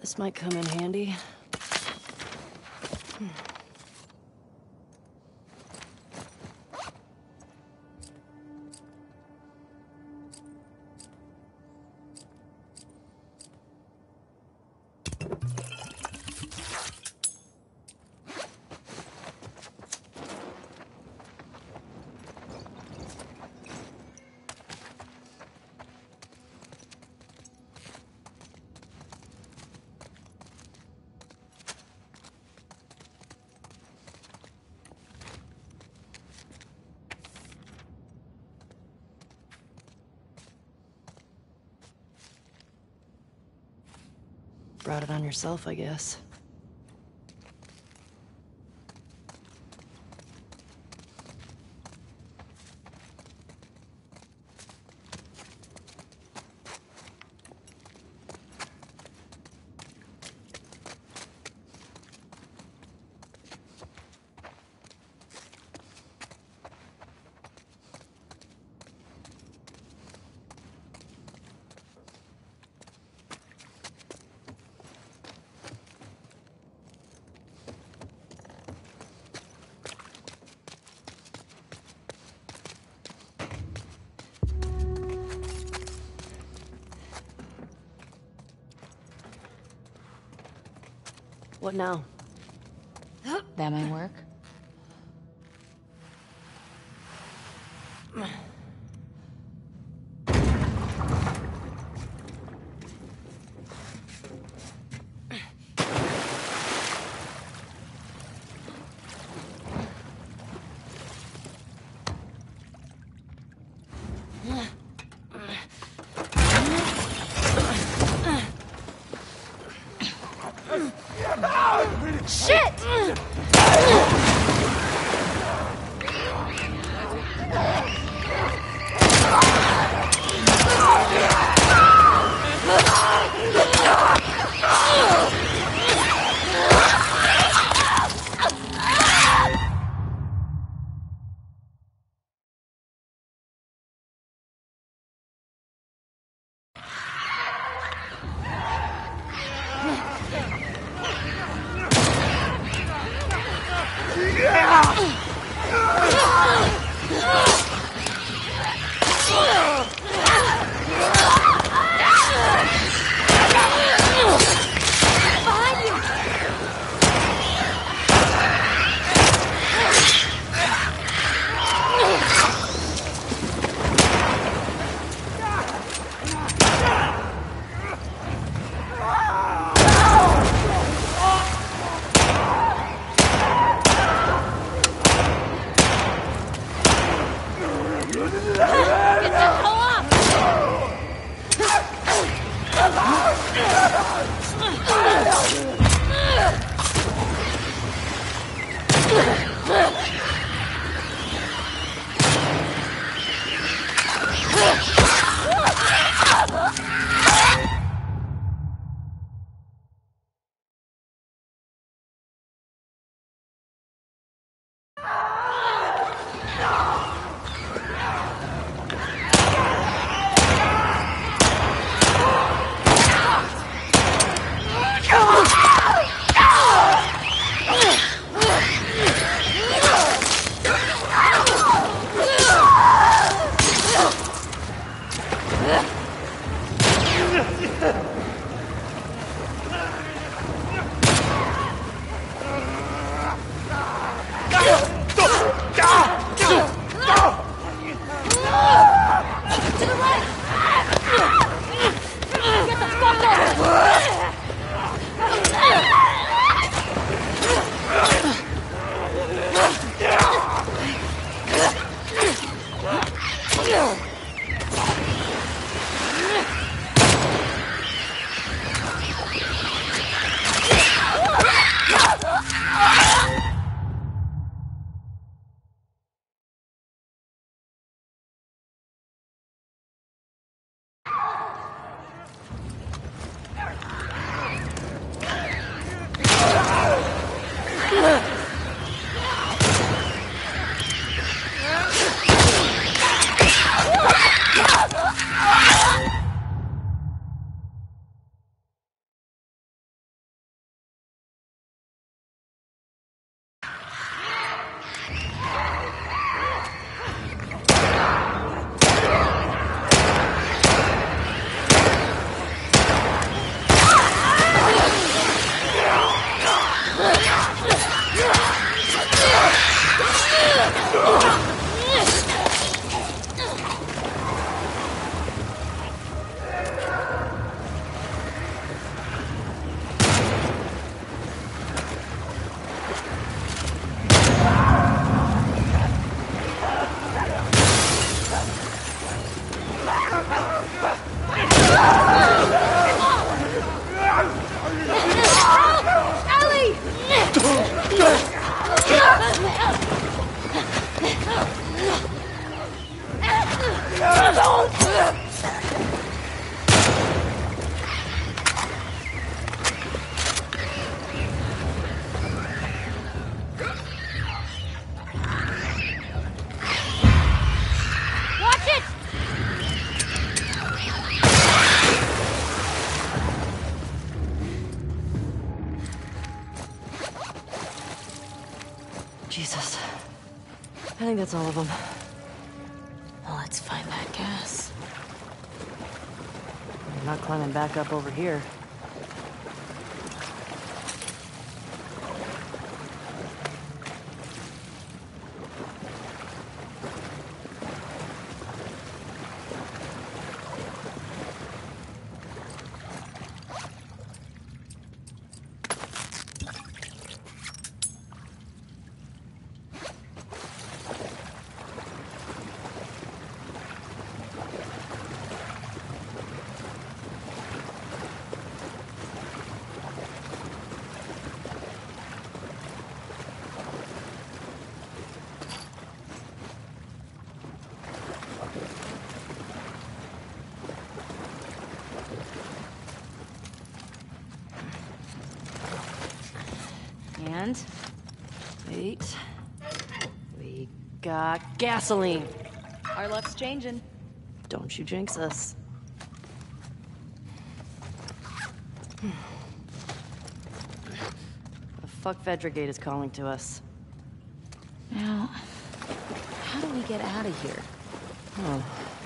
This might come in handy. Hmm. Brought it on yourself, I guess. What now? That might work. Jesus. I think that's all of them. Well, let's find that gas. You're not climbing back up over here. And? Wait. We got gasoline. Our luck's changing. Don't you jinx us. The fuck Vedragate is calling to us. Now, how do we get out of here? Oh.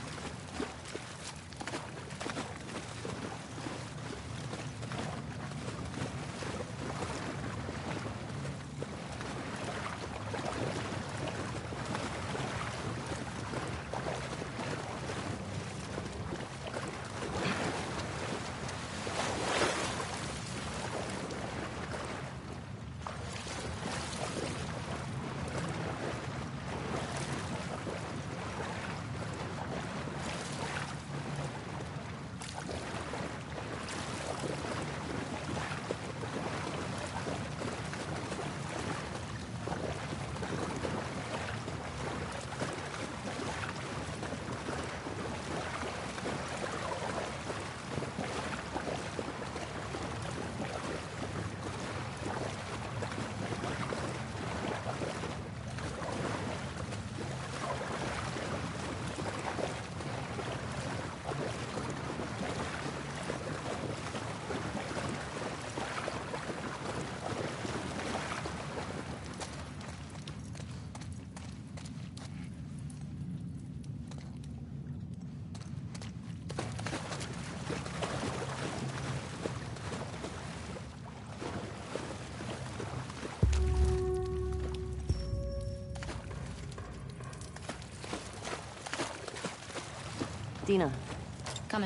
Dina. Coming.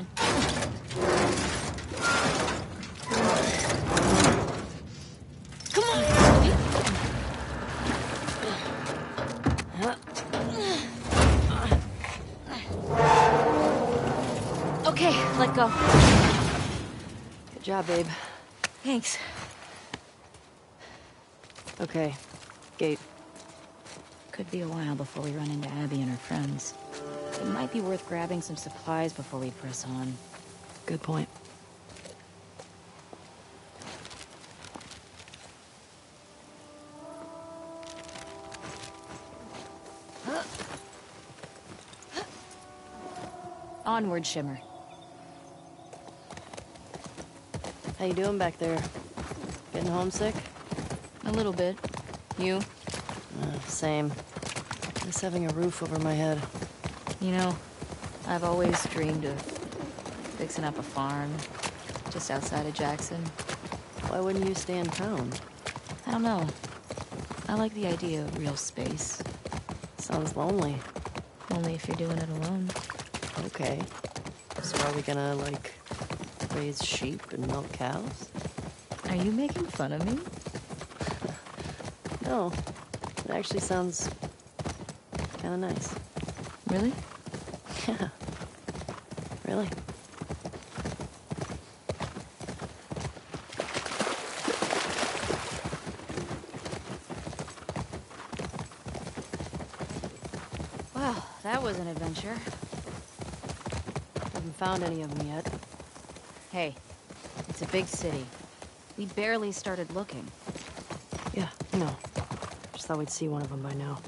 Come on! Okay, let go. Good job, babe. Thanks. Okay. Gate. Could be a while before we run into Abby and her friends. It might be worth grabbing some supplies before we press on. Good point. Onward, Shimmer. How you doing back there? Getting homesick? A little bit. You? Uh, same. Just having a roof over my head. You know, I've always dreamed of fixing up a farm just outside of Jackson. Why wouldn't you stay in town? I don't know. I like the idea of real space. Sounds lonely. Only if you're doing it alone. Okay. So are we gonna, like, raise sheep and milk cows? Are you making fun of me? No. It actually sounds kinda nice. Really? Yeah. Really? Well, that was an adventure. Haven't found any of them yet. Hey, it's a big city. We barely started looking. Yeah, I know. Just thought we'd see one of them by now.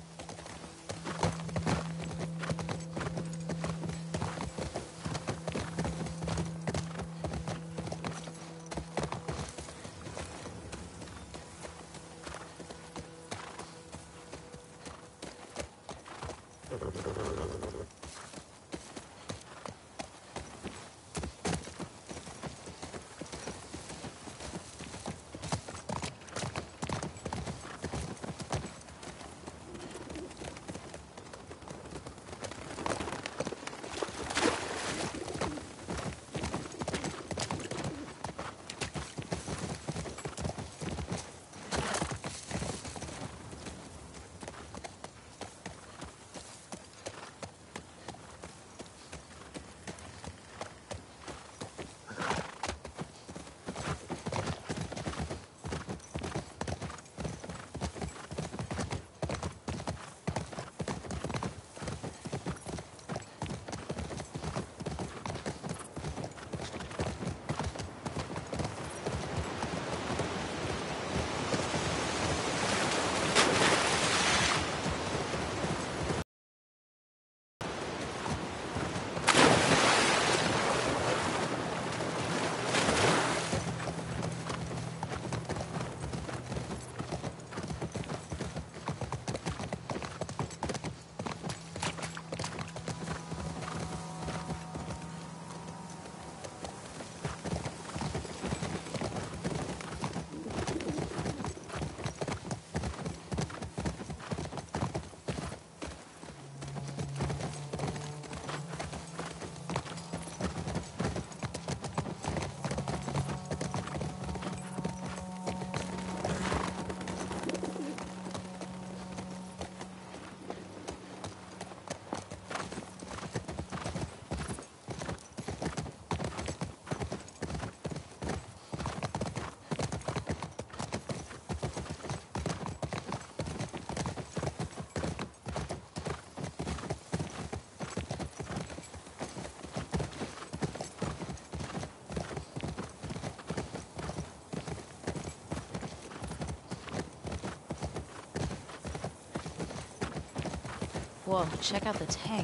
Whoa, check out the tank.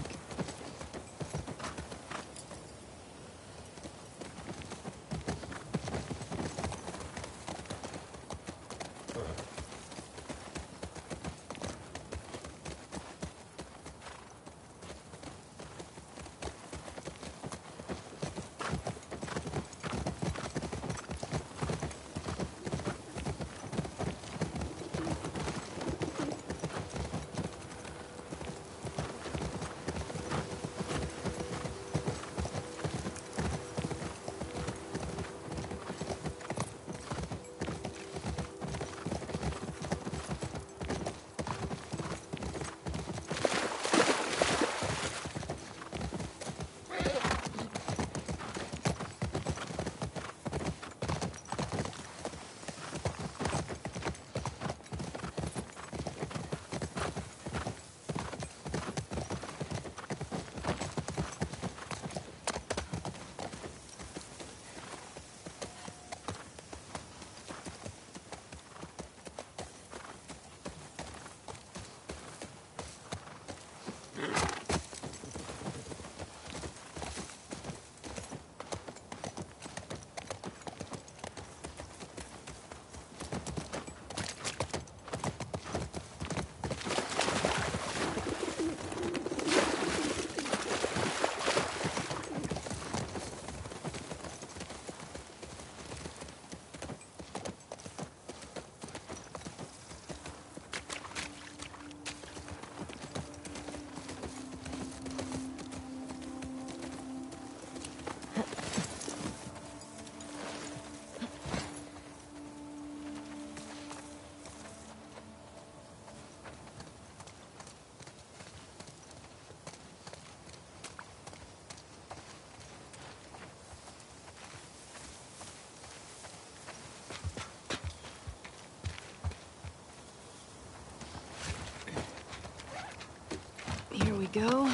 go.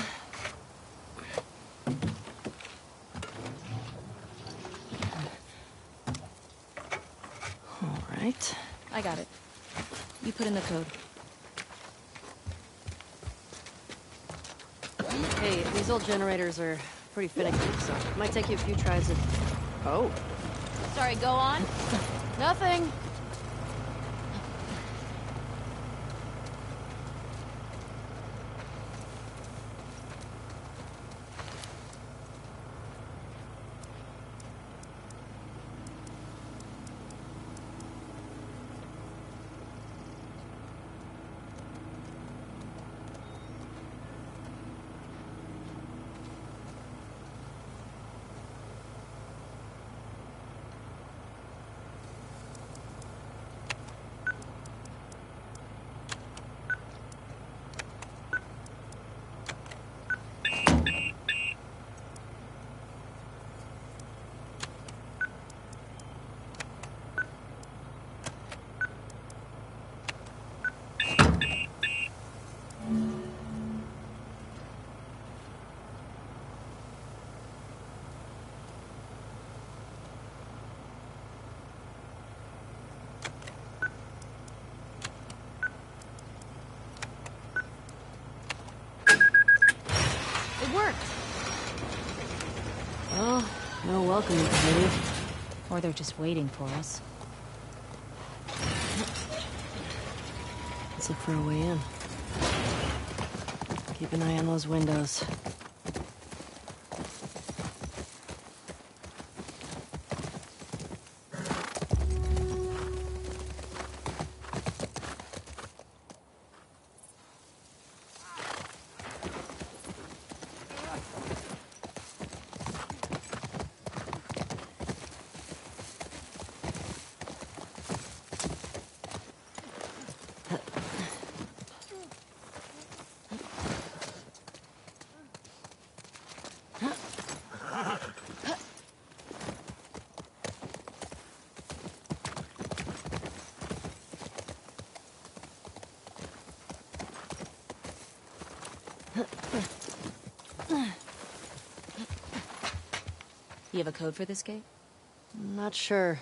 All right. I got it. You put in the code. Hey, these old generators are pretty finicky, so it might take you a few tries to... Oh. Sorry, go on. Nothing. It worked. Well, no welcoming committee. Or they're just waiting for us. Let's look for a way in. Keep an eye on those windows. You have a code for this gate? Not sure.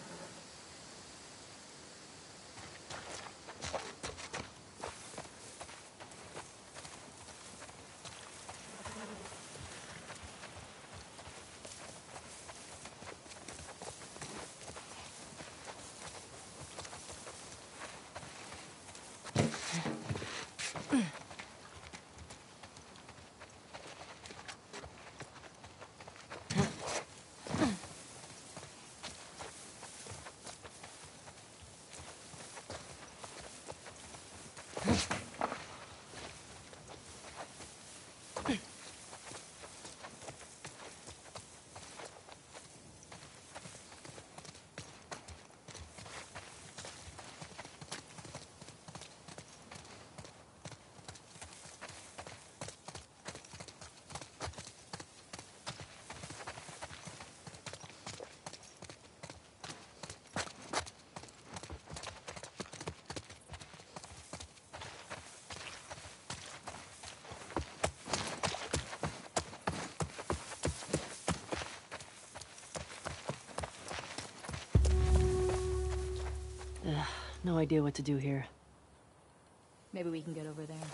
Ugh, no idea what to do here. Maybe we can get over there.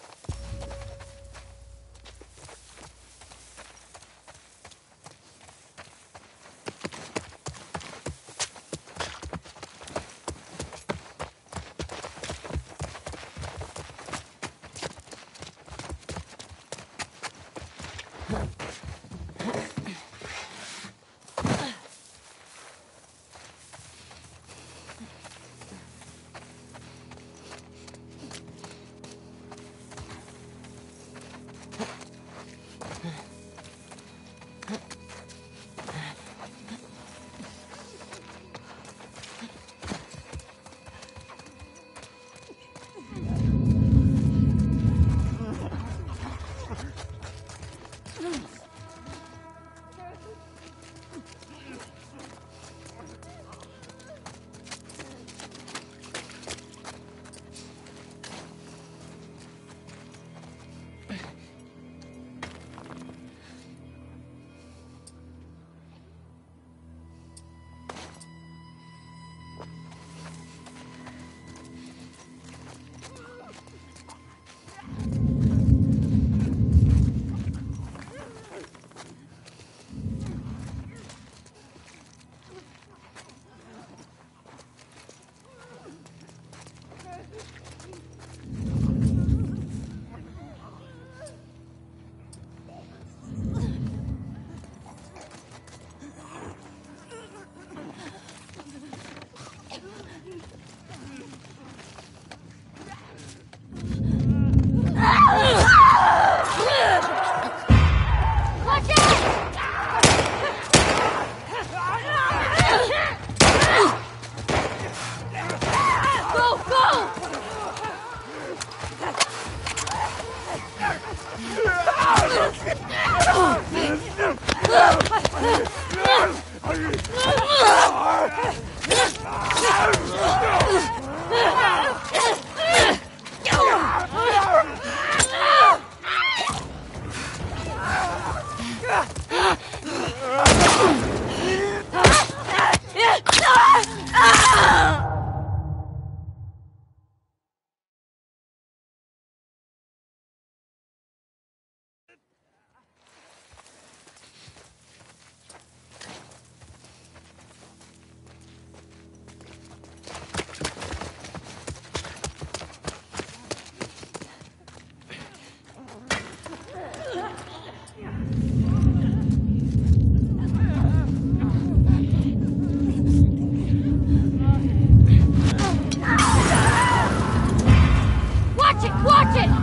Watch it! Watch it!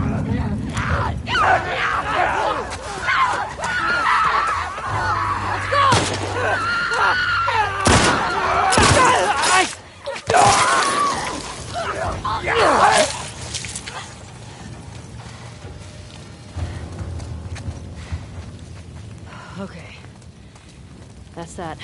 Let's go! Okay. That's that.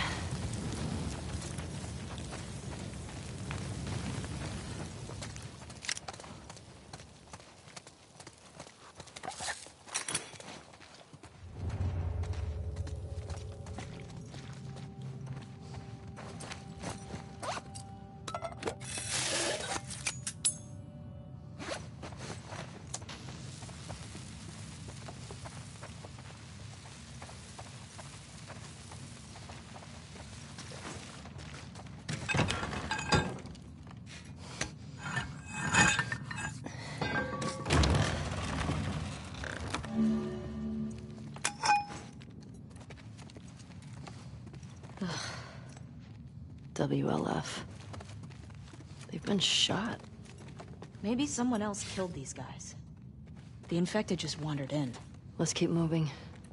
W L F. They've been shot. Maybe someone else killed these guys. The infected just wandered in. Let's keep moving.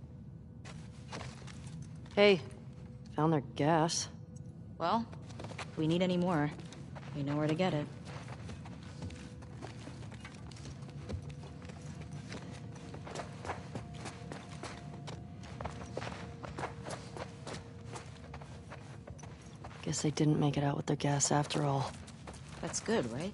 Hey, found their gas. Well, if we need any more, we know where to get it. Guess they didn't make it out with their gas after all. That's good, right?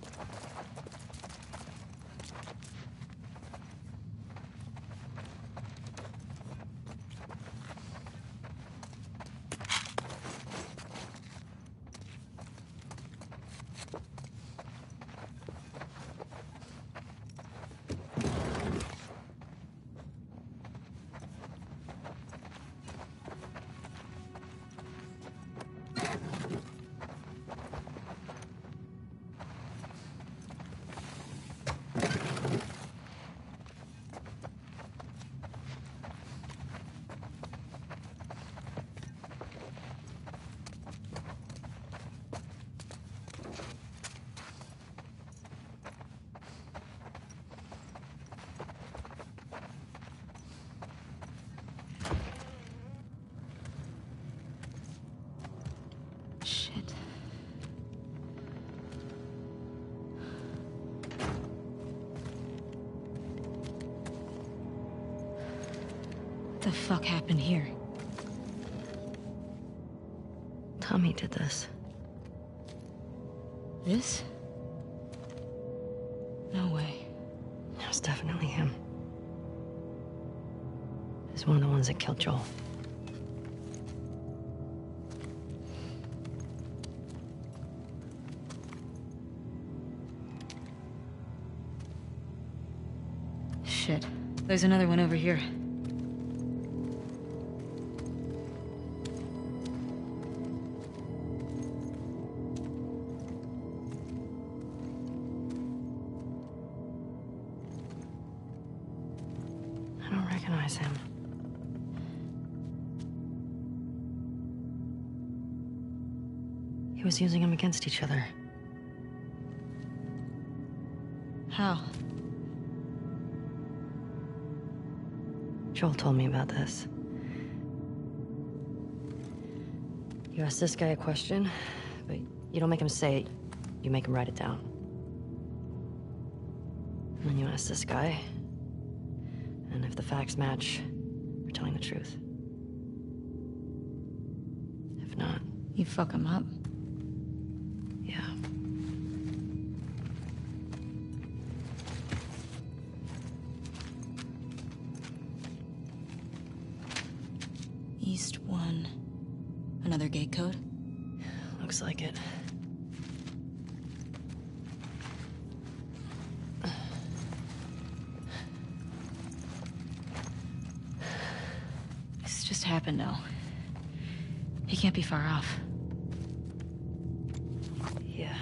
Shit. What the fuck happened here? Tommy did this. This? No way. It was definitely him. He's one of the ones that killed Joel. Shit. There's another one over here. I don't recognize him. He was using them against each other. How? Joel told me about this. You ask this guy a question, but you don't make him say it, you make him write it down. And then you ask this guy, and if the facts match, you're telling the truth. If not, You fuck him up? yeah. East one, Another gate code? Looks like it. This just happened now. He can't be far off. Yeah.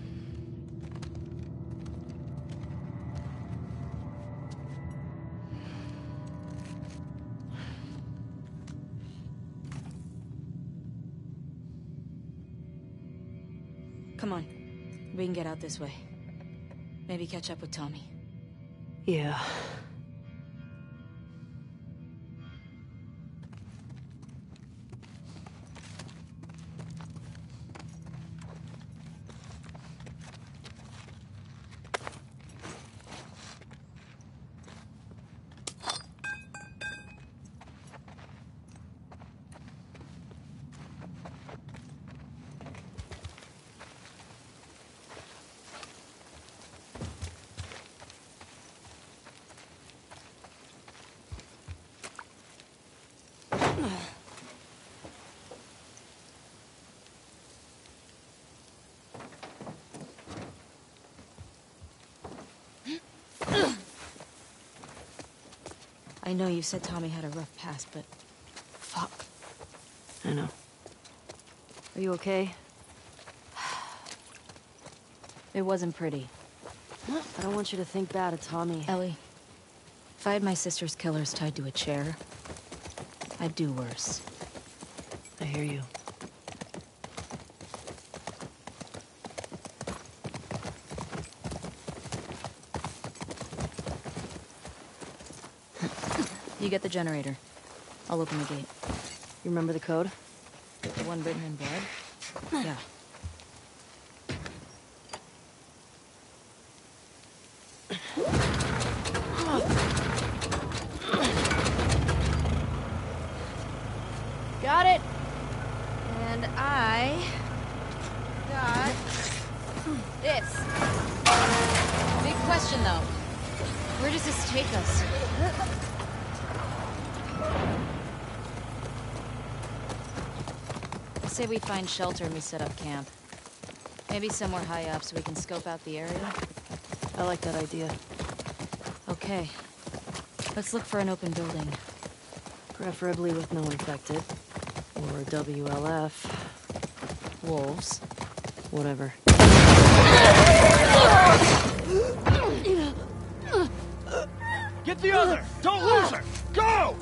Come on. We can get out this way. Maybe catch up with Tommy. Yeah. I know you said Tommy had a rough past, but... fuck. I know. Are you okay? It wasn't pretty. I don't want you to think bad of Tommy. Ellie, if I had my sister's killers tied to a chair, I'd do worse. I hear you. You get the generator. I'll open the gate. You remember the code? The one written in blood? Yeah. Got it. And I got this. Big question, though. Where does this take us? I say we find shelter and we set up camp. Maybe somewhere high up so we can scope out the area. I like that idea. Okay. Let's look for an open building. Preferably with no infected. Or a W L F. Wolves. Whatever. Get the other! Don't lose her! Go!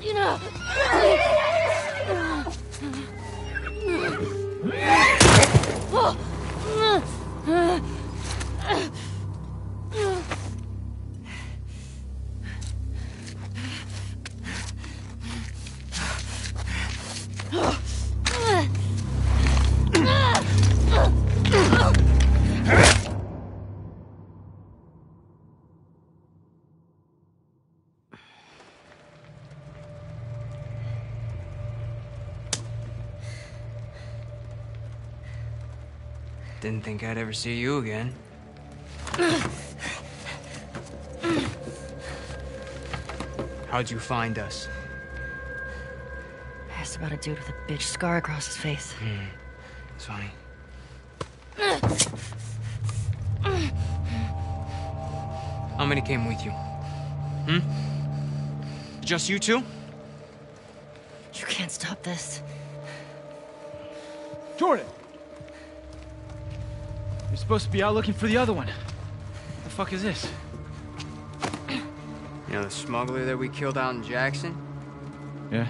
Didn't think I'd ever see you again. How'd you find us? I asked about a dude with a bitch scar across his face. Hmm. It's funny. How many came with you? Hmm? Just you two? You can't stop this. Jordan! You're supposed to be out looking for the other one. The fuck is this? You know the smuggler that we killed out in Jackson? Yeah?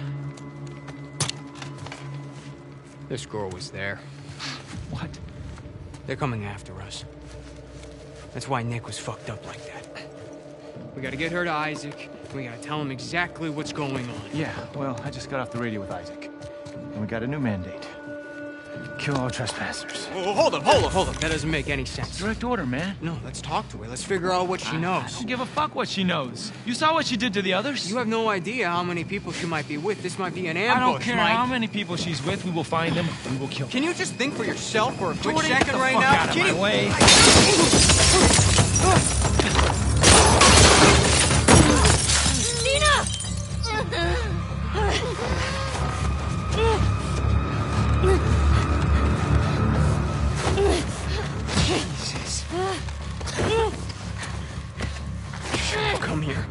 This girl was there. What? They're coming after us. That's why Nick was fucked up like that. We gotta get her to Isaac, and we gotta tell him exactly what's going on. Yeah, well, I just got off the radio with Isaac. And we got a new mandate. Kill all trespassers. Oh, hold up, hold up, hold up. That doesn't make any sense. Direct order, man. No, let's talk to her. Let's figure out what she knows. I don't give a fuck what she knows. You saw what she did to the others? You have no idea how many people she might be with. This might be an ambush, I don't care Mike. how many people she's with. We will find them. We will kill them. Can you just think for yourself for a quick Jordan, second get the right fuck now? out of Can my you- way. Jesus. Come here.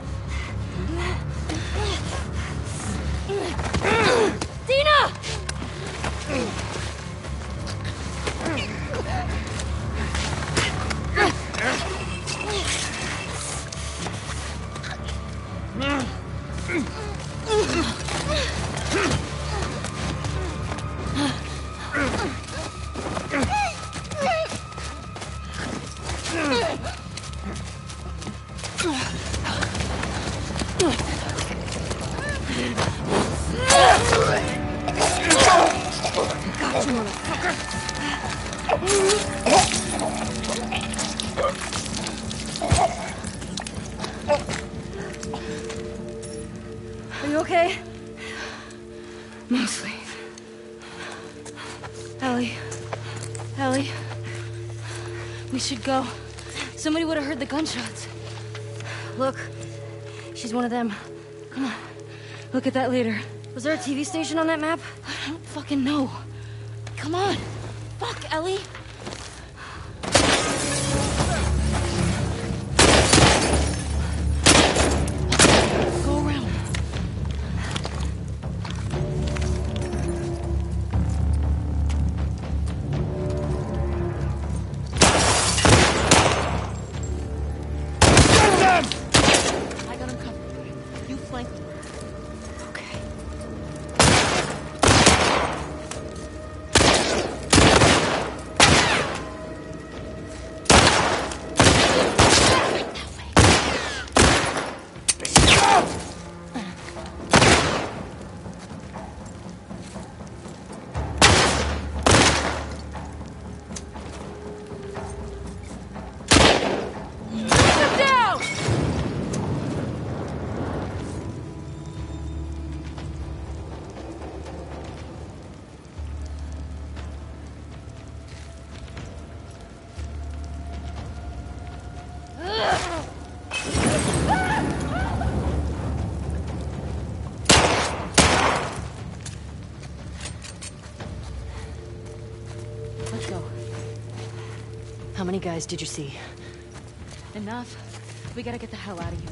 Dina! Are you okay? Mostly. Ellie. Ellie. We should go. Somebody would have heard the gunshots. Look. She's one of them. Come on. Look at that later. Was there a T V station on that map? I don't fucking know. Come on. Fuck, Ellie. Go around. I got him covered. You flank them. Okay. Let's go. How many guys did you see? Enough. We gotta get the hell out of here.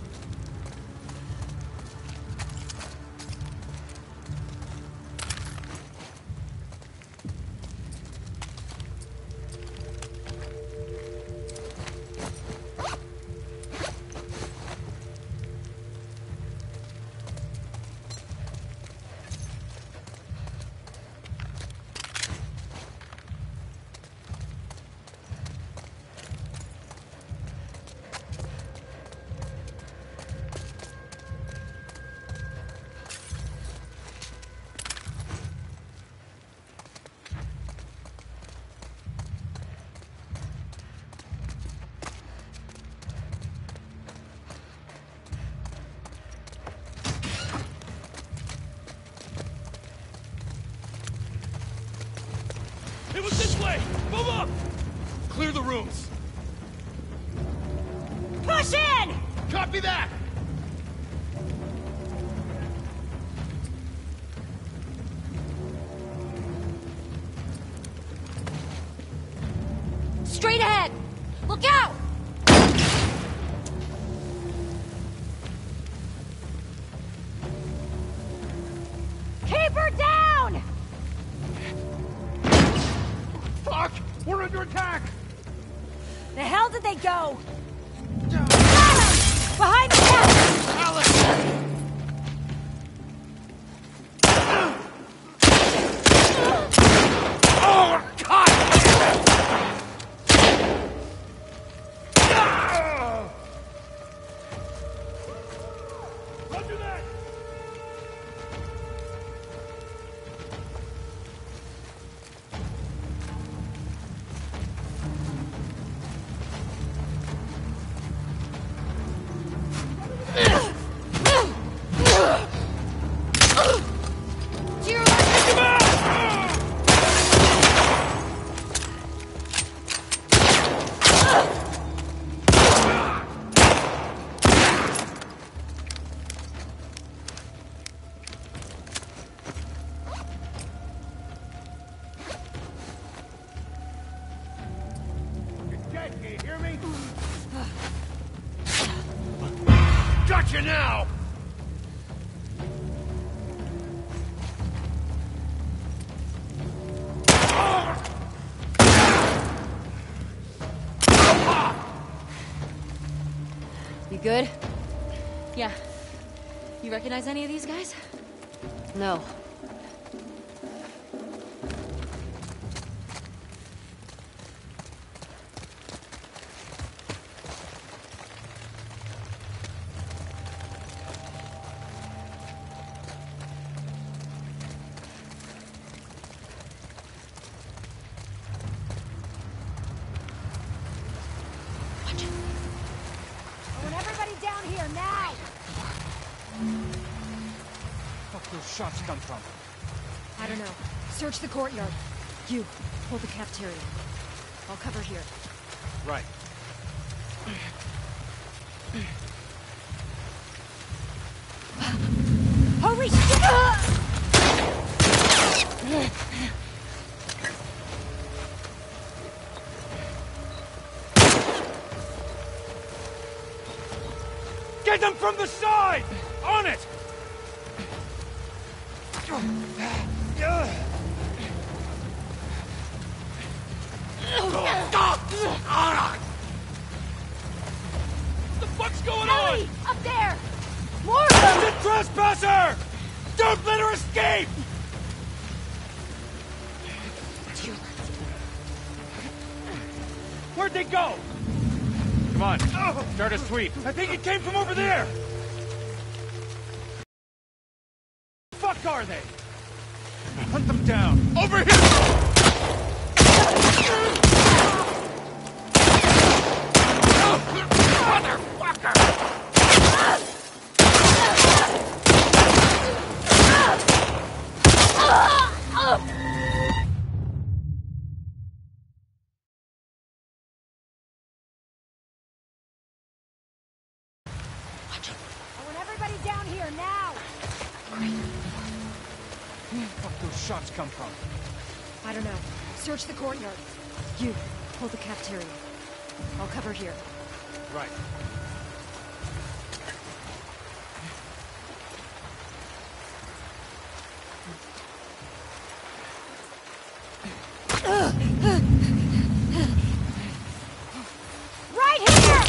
It was this way! Move up! Clear the rooms. Push in! Copy that! Straight ahead! Look out! Keep her down! Fuck! We're under attack! The hell did they go? Behind the cat! Alex! Oh, God! Roger that! got you now! You good? Yeah. You recognize any of these guys? No. Shots come from? I don't know. Search the courtyard. You, hold the cafeteria. I'll cover here. Right. Holy shit! Get them from the side! On it! What the fuck's going Ellie! on? Up there! More! It's a trespasser! Don't let her escape! Where'd they go? Come on, start a sweep. I think it came from over there! Fuck are they? Hunt them down. Over here! Shots come from? I don't know. Search the courtyard. You, hold the cafeteria. I'll cover here. Right. Right here!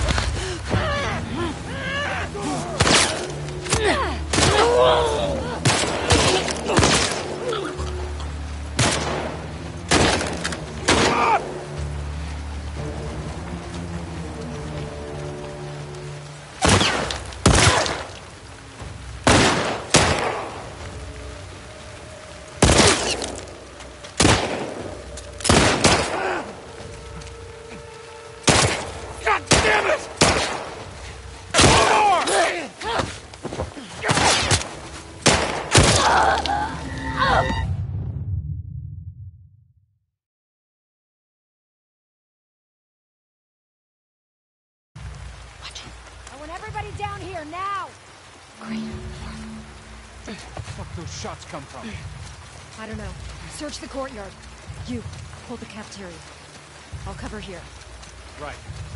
Down here now! Great. Where the fuck those shots come from? I don't know. Search the courtyard. You, hold the cafeteria. I'll cover here. Right.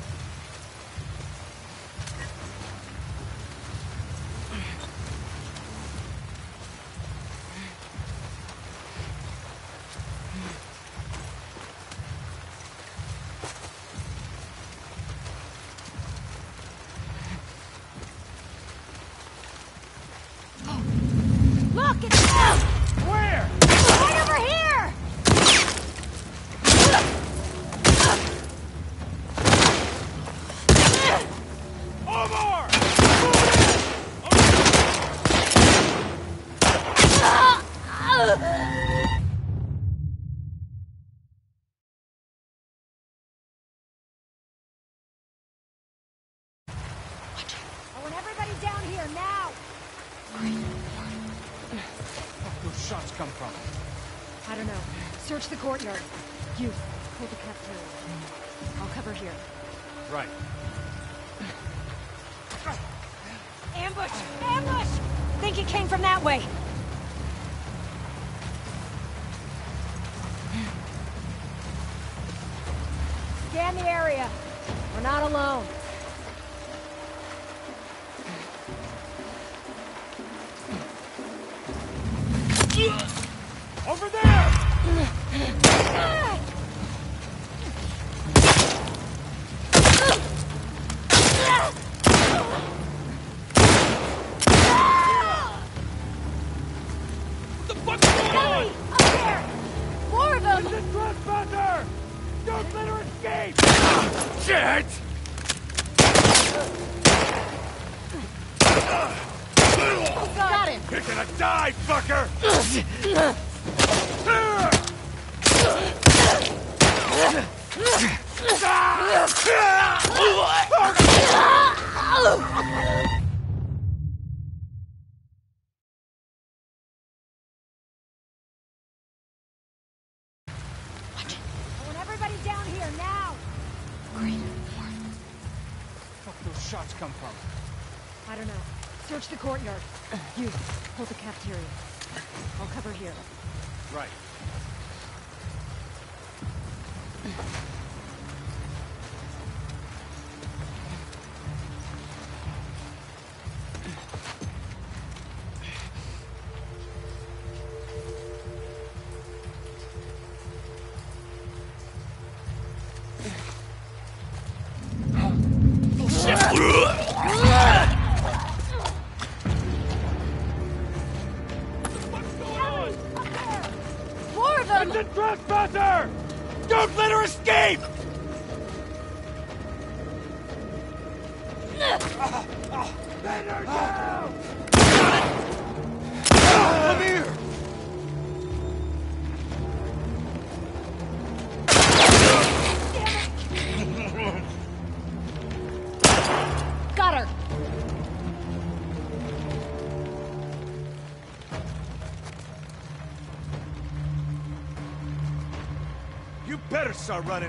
Look, it's them! Where? Right over here! Omar! I want everybody down here now! Those shots come from? I don't know. Search the courtyard. You, hold the cafeteria. I'll cover here. Right. Ambush! Ambush! Think it came from that way. Scan the area. We're not alone. Over there! What the fuck's going on? Up there! More of them! It's a trespasser! Don't let her escape! Shit! Oh, God. Got him! You're gonna die, fucker! I want everybody down here, now! Great. Where did those shots come from? I don't know. Search the courtyard. You, hold the cafeteria. I'll cover here. Right. More of them! It's a trespasser! Don't let her escape! Let her down! Come here! Got her! You better start running.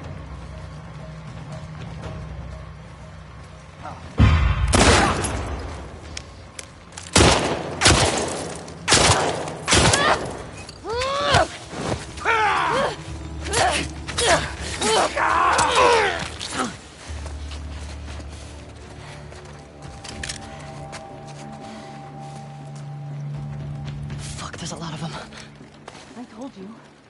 Fuck, there's a lot of them. I told you.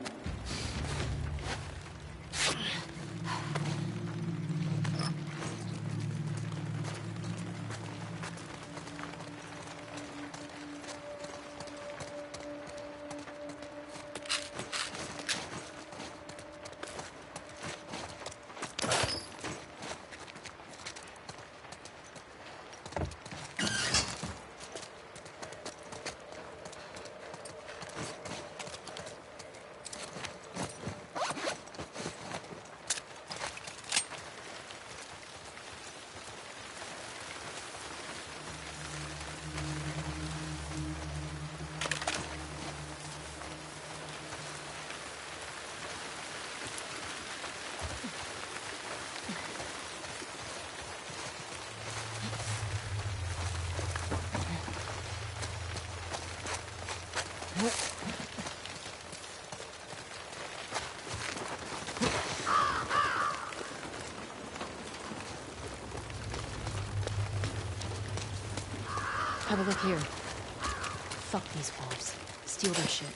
Have a look here. Fuck these wolves. Steal their shit.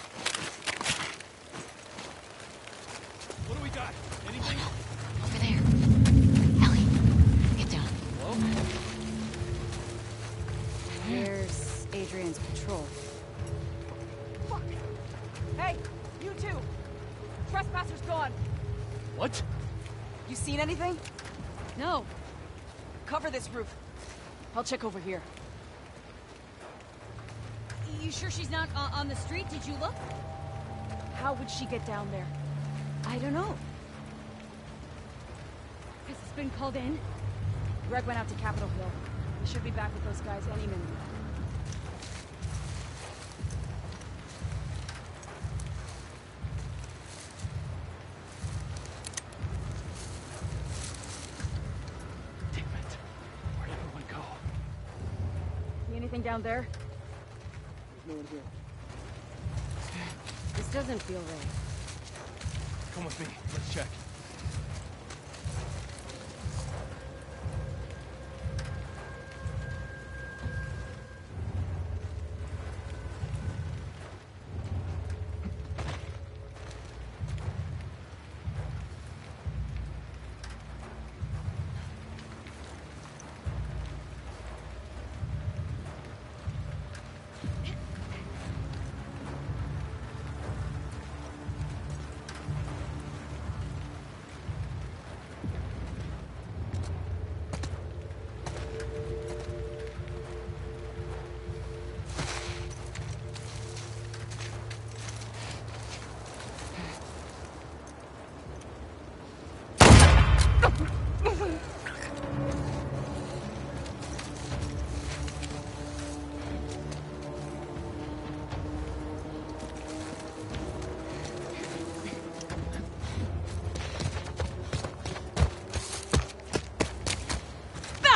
What do we got? Anything? Over there. Ellie, get down. Here's Adrian's patrol. Fuck! Hey, you two! Trespasser's gone. What? You seen anything? No. Cover this roof. I'll check over here. You sure she's not uh, on the street? Did you look? How would she get down there? I don't know. Has this been called in? Greg went out to Capitol Hill. He should be back with those guys any minute. Damn it. Where'd everyone go? See anything down there? No one here. This doesn't feel right. Come with me. Let's check.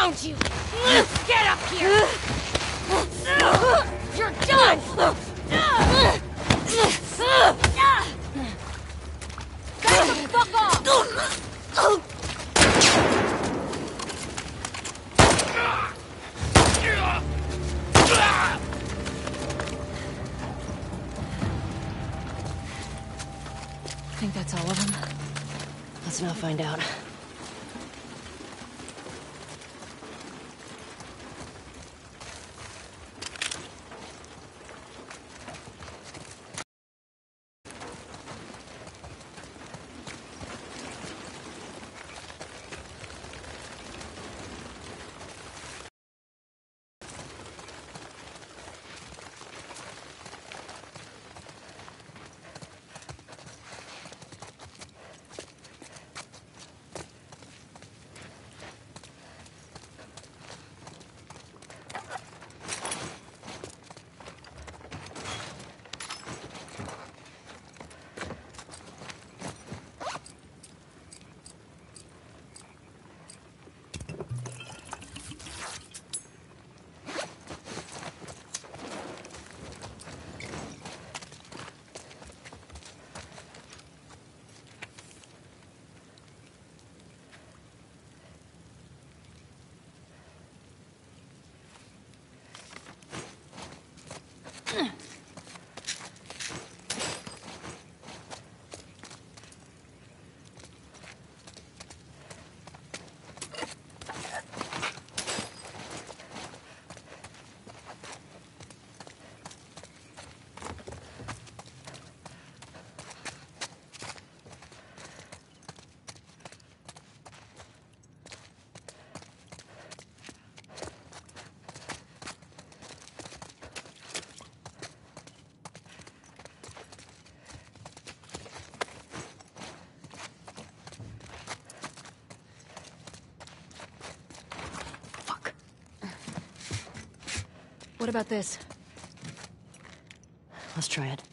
found you! Get up here! You're done! Back the fuck off! I think that's all of them. Let's not find out. What about this? Let's try it.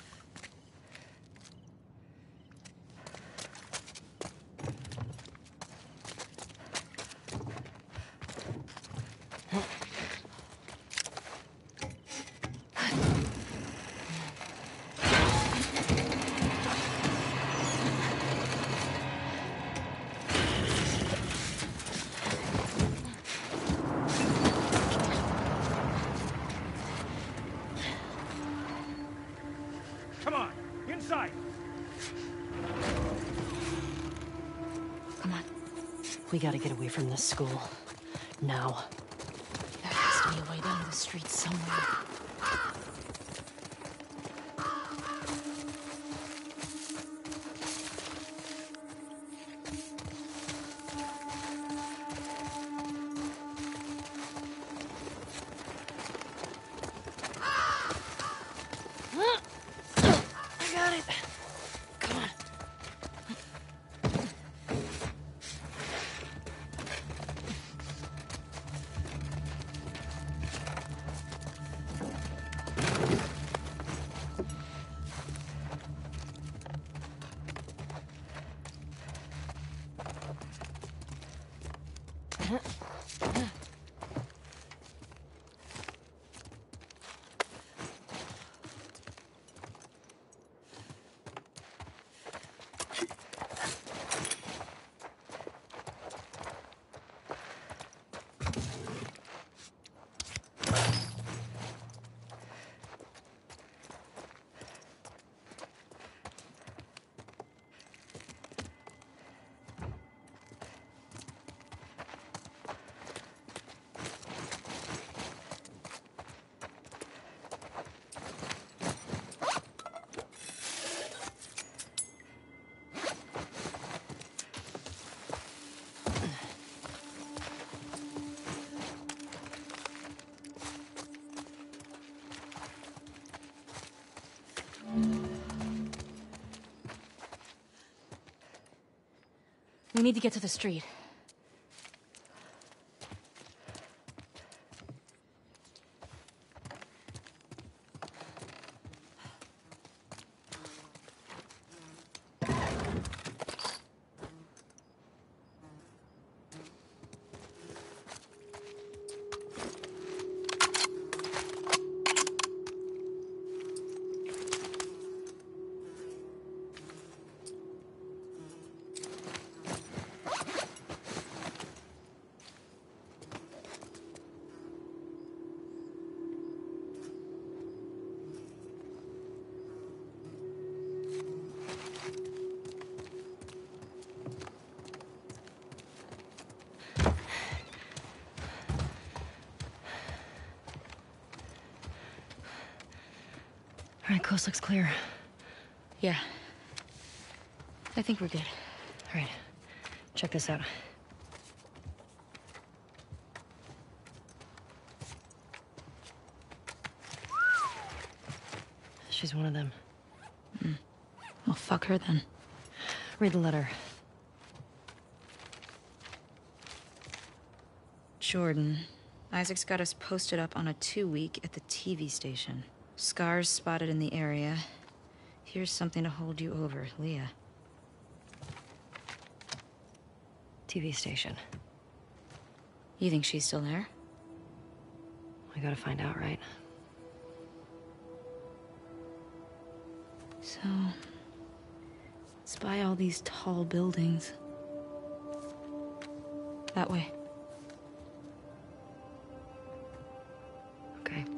Come on, inside! Come on. We gotta get away from this school. Now. There has to be a way down to the street somewhere. I got it. Come on. We need to get to the street. Coast looks clear. Yeah. I think we're good. All right. Check this out. She's one of them. Mm. Well, fuck her then. Read the letter. Jordan. Isaac's got us posted up on a two-week at the T V station. Scars spotted in the area. Here's something to hold you over, Leah. T V station. You think she's still there? We gotta find out, right? So... let's buy all these tall buildings. That way. Okay.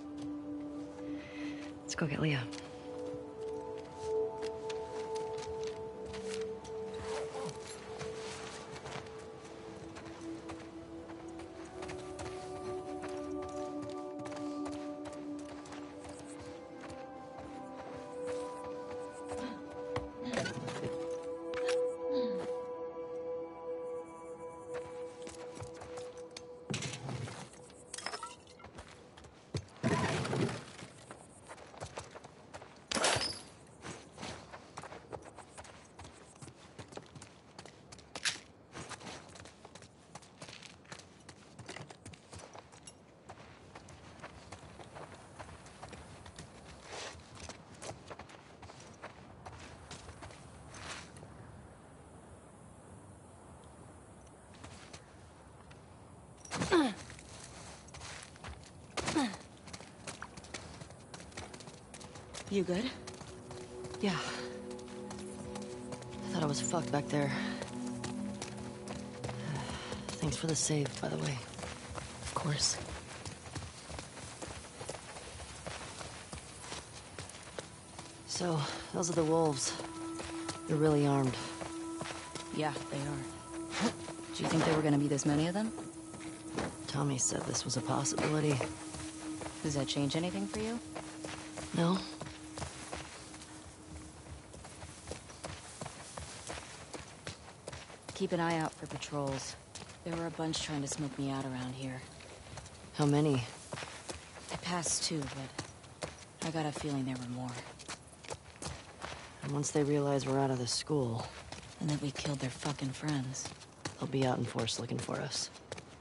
Let's go get Leah. You good? Yeah. I thought I was fucked back there. Thanks for the save, by the way. Of course. So, those are the wolves. They're really armed. Yeah, they are. Do you think there were gonna be this many of them? Tommy said this was a possibility. Does that change anything for you? No? Keep an eye out for patrols. There were a bunch trying to smoke me out around here. How many? I passed two, but I got a feeling there were more. And once they realize we're out of the school, And that we killed their fucking friends. they'll be out in force looking for us.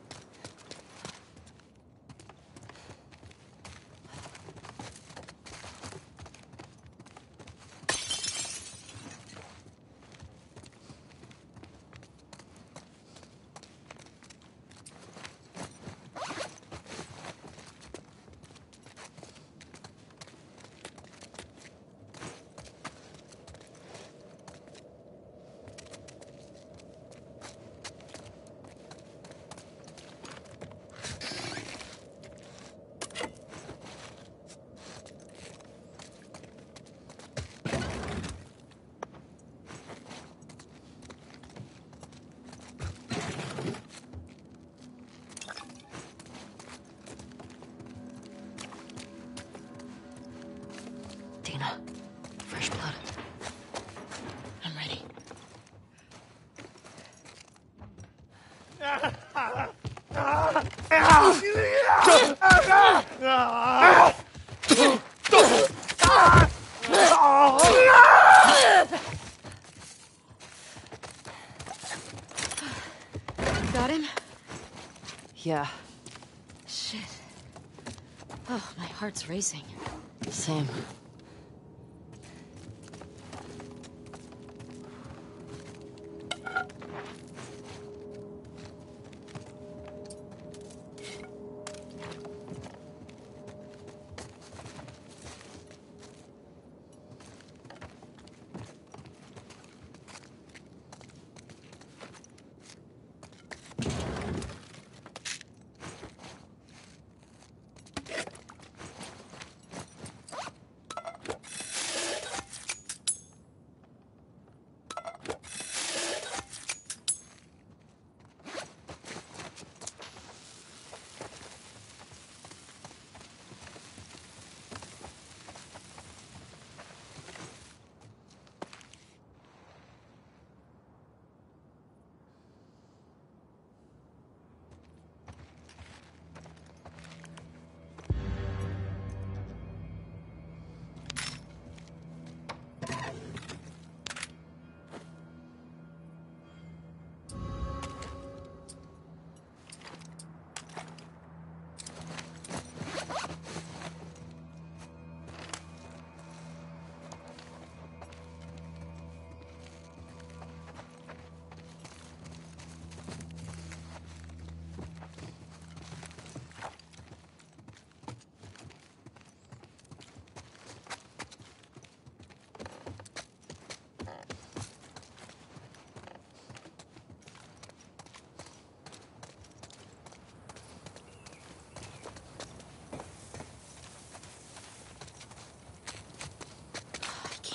Dina, fresh blood. I'm ready. Got him? Yeah, Shit. Oh, my heart's racing. same.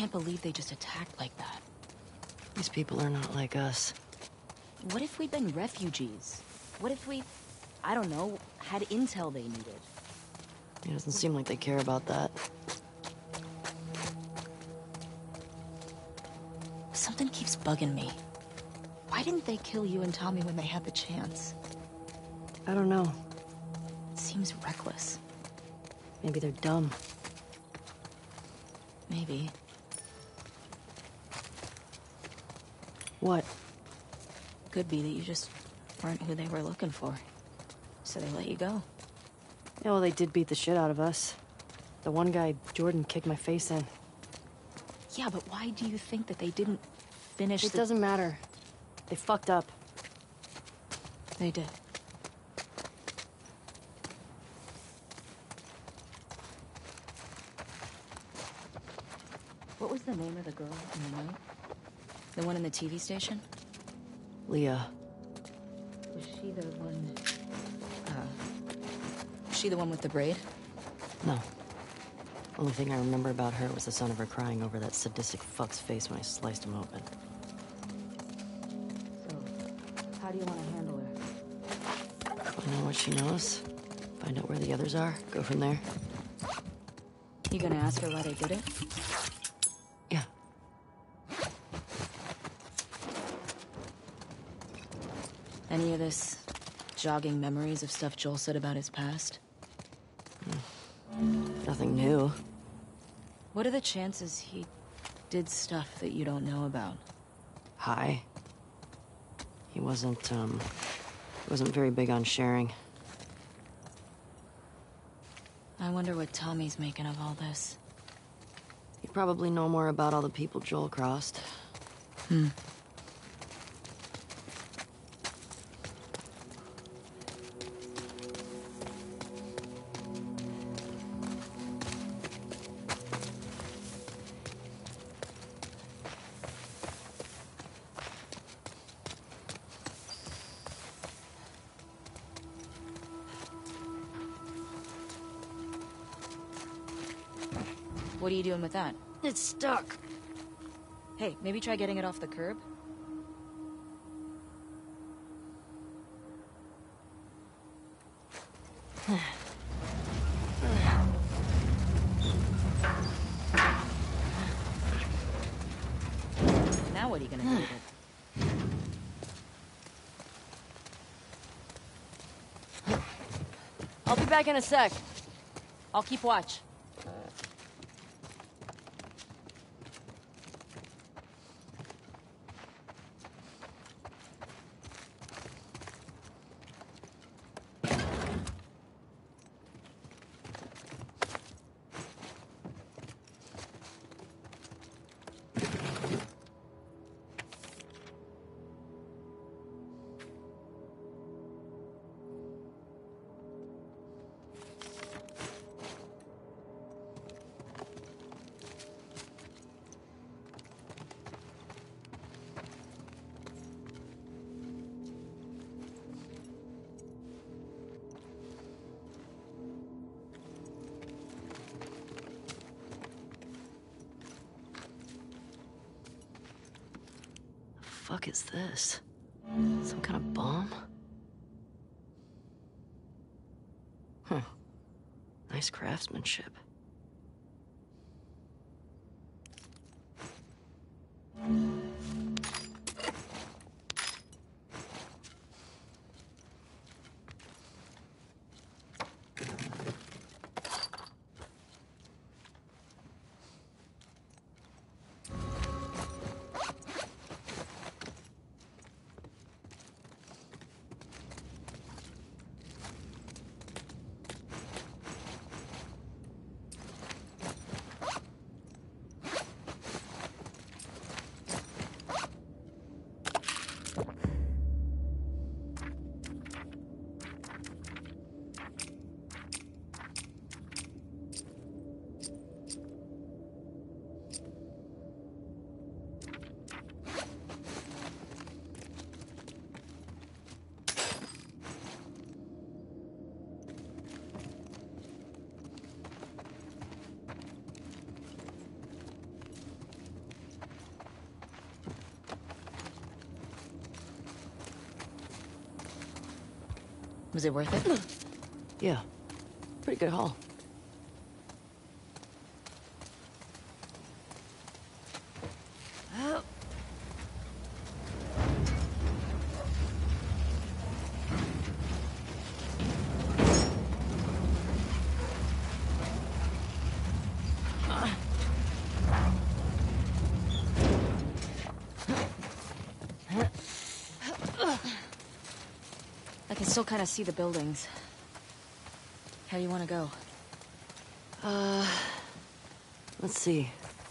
can't believe they just attacked like that. These people are not like us. What if we'd been refugees? What if we, I don't know, had intel they needed? It doesn't seem like they care about that. Something keeps bugging me. Why didn't they kill you and Tommy when they had the chance? I don't know. It seems reckless. Maybe they're dumb. Maybe. What? Could be that you just weren't who they were looking for. So they let you go. Yeah, well, they did beat the shit out of us. The one guy, Jordan, kicked my face in. Yeah, but why do you think that they didn't finish It the... doesn't matter. They fucked up. They did. What was the name of the girl in the night? The one in the T V station? Leah. Was she the one... Uh... Was she the one with the braid? No. Only thing I remember about her was the sound of her crying over that sadistic fuck's face when I sliced him open. So, how do you want to handle her? Find out what she knows. Find out where the others are. Go from there. You gonna ask her why they did it? Yeah. Any of this jogging memories of stuff Joel said about his past? Nothing new. What are the chances he did stuff that you don't know about? High. He wasn't, um... He wasn't very big on sharing. I wonder what Tommy's making of all this. You probably know more about all the people Joel crossed. Hmm. What are you doing with that? It's stuck. Hey, maybe try getting it off the curb? Now what are you gonna do with it? I'll be back in a sec. I'll keep watch. The fuck is this? Some kind of bomb? Huh. Nice craftsmanship. Was it worth it? Yeah. Pretty good haul. I can still kind of see the buildings. How do you want to go? Uh, let's see.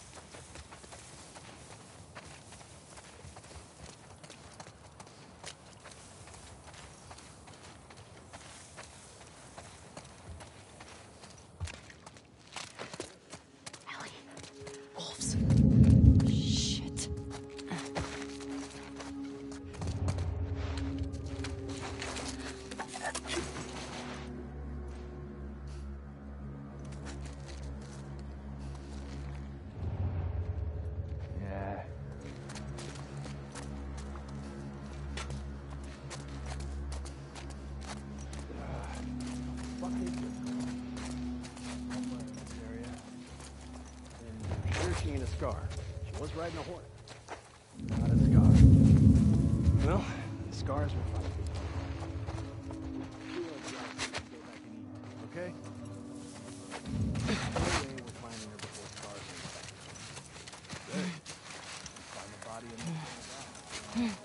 Ellie. Wolves. Shit. Yeah. Here she ain't a scar. She was riding a horse. Not a scar. Well, the scars will find people. Okay? No way we're finding her before scars are infected. Good. Find the body and then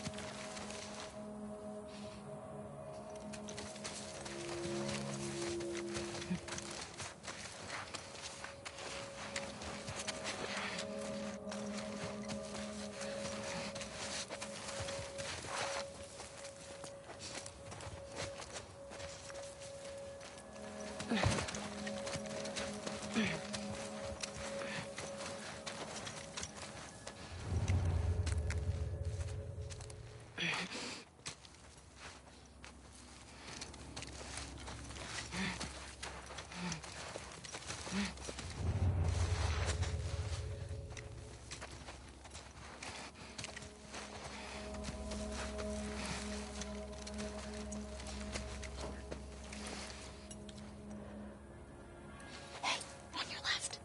On your left.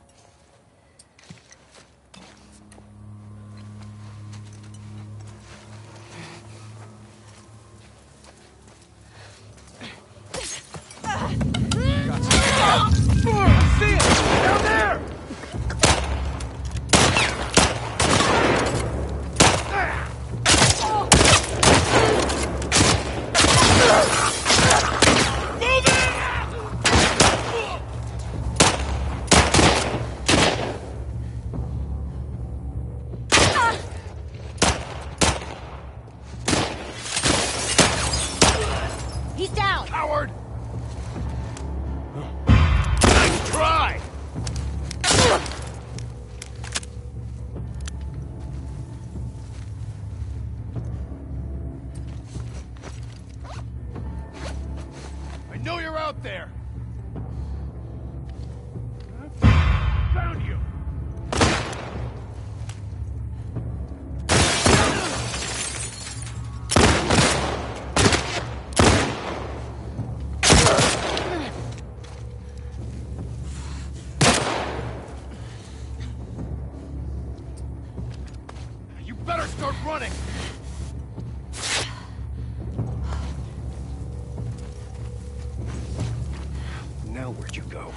see it! Down there! He's down! Coward! Nice try! I know you're out there! Found you! You better start running! Now where'd you go?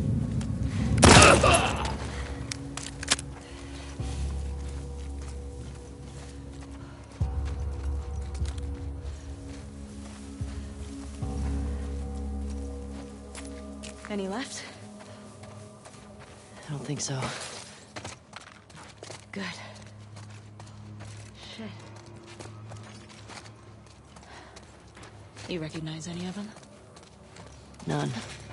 Any left? I don't think so. Good. Shit. You recognize any of them? None.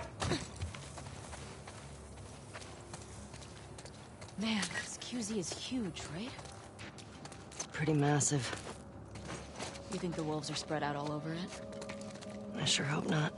Man, this Q Z is huge, right? It's pretty massive. You think the wolves are spread out all over it? I sure hope not.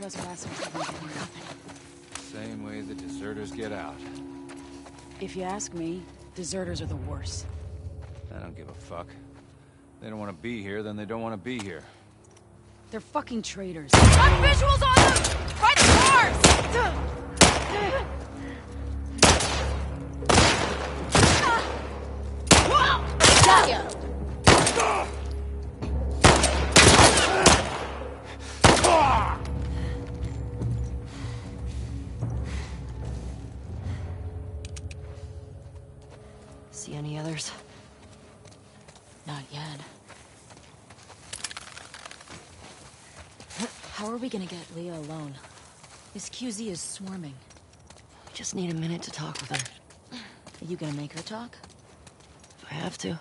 trespassers even getting nothing. Same way the deserters get out. If you ask me, deserters are the worst. I don't give a fuck. They don't want to be here, then they don't want to be here. They're fucking traitors. Got visuals on them! By the cars! Got ya! See any others? Not yet. How are we gonna get Leah alone? This Q Z is swarming. I just need a minute to talk with her. Are you gonna make her talk? If I have to.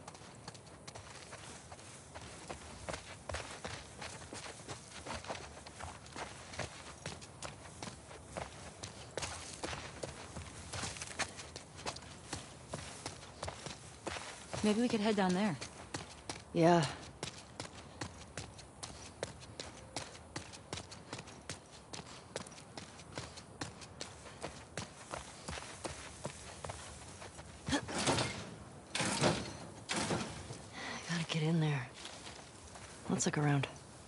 Maybe we could head down there. Yeah. Gotta get in there. Let's look around.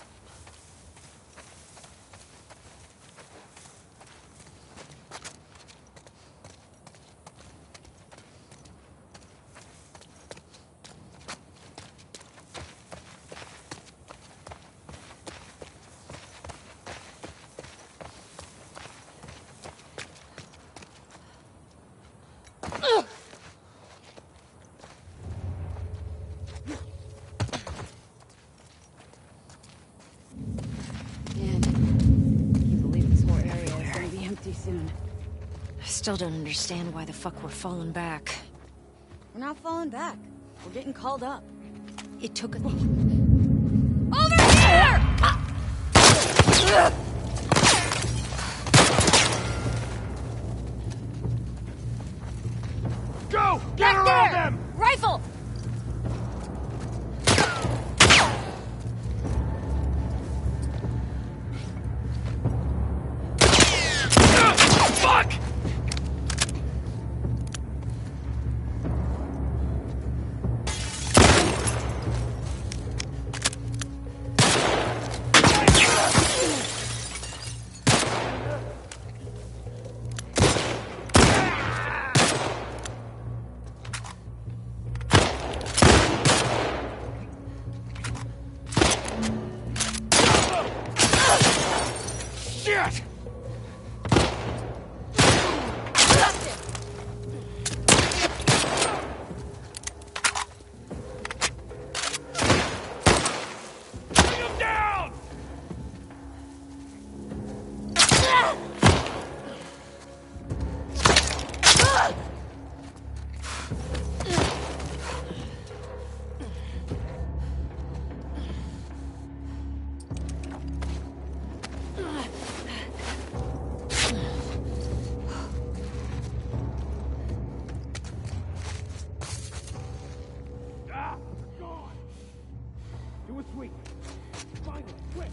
Soon. I still don't understand why the fuck we're falling back. We're not falling back. We're getting called up. It took a... Over here! Go! Get Back around there! them! Rifle! Fuck! Shit! Do a sweep. Find it, quick.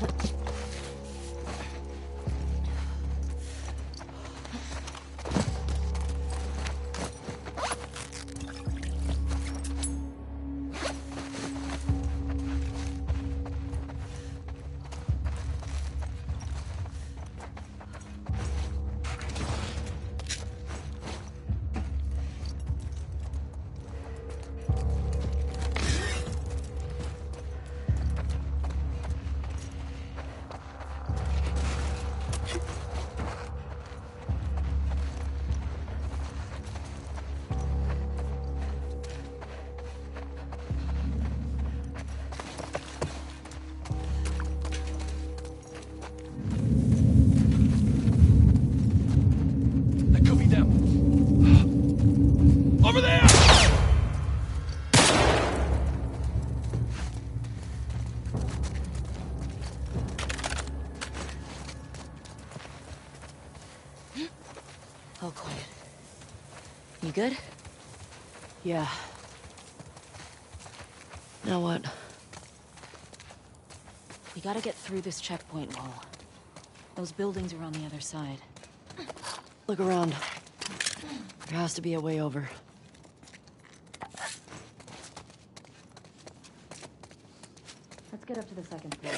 Over there! All quiet. You good? Yeah. Now what? We gotta get through this checkpoint wall. Those buildings are on the other side. Look around. There has to be a way over. Let's get up to the second floor.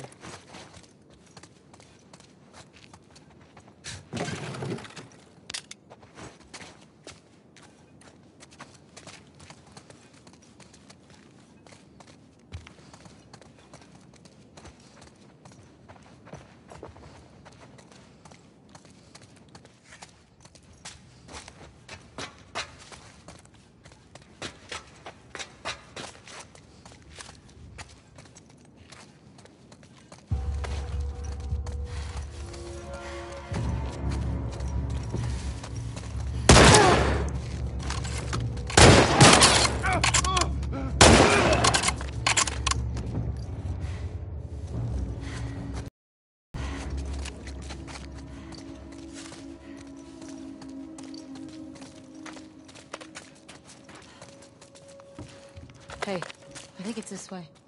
Hey, I think it's this way.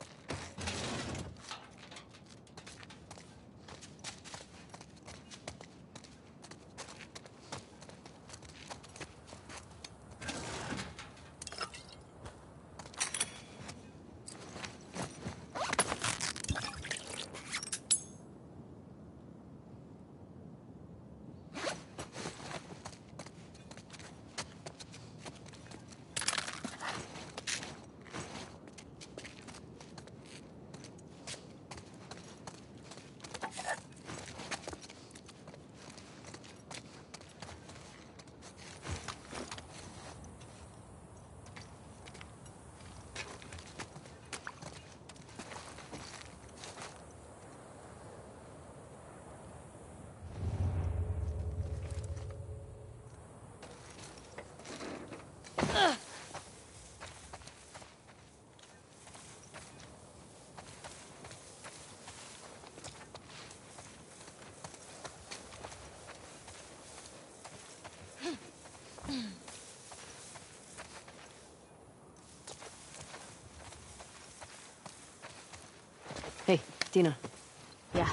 Hey, Dina. Yeah.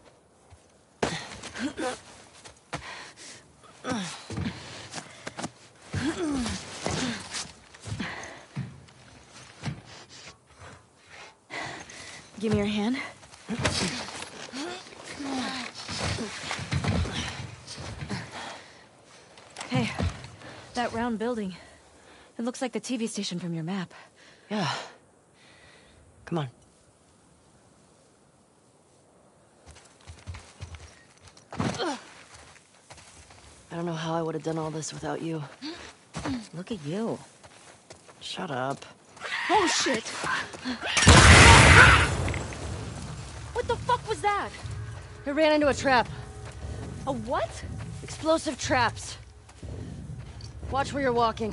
Give me your hand. Hey, that round building. It looks like the T V station from your map. Yeah. Come on. I don't know how I would have done all this without you. Look at you. Shut up. Oh, shit! What the fuck was that? I ran into a trap. A what? Explosive traps. Watch where you're walking.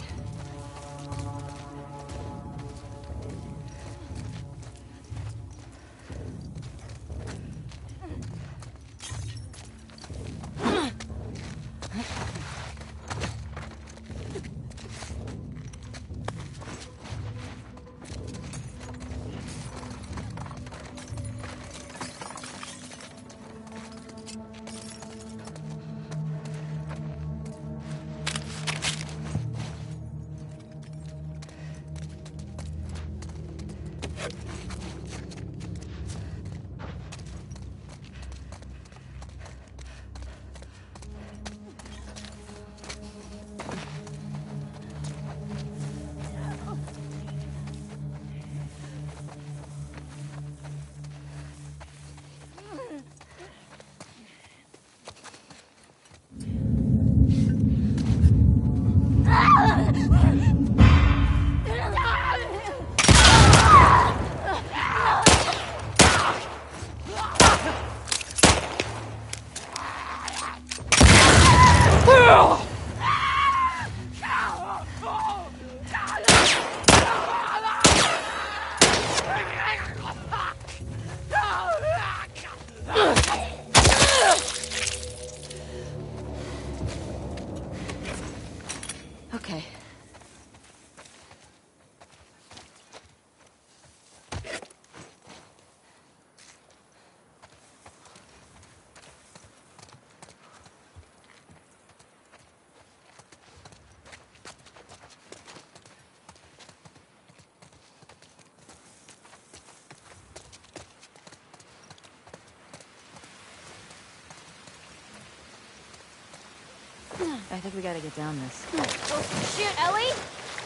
I think we gotta get down this. Oh, shit, Ellie?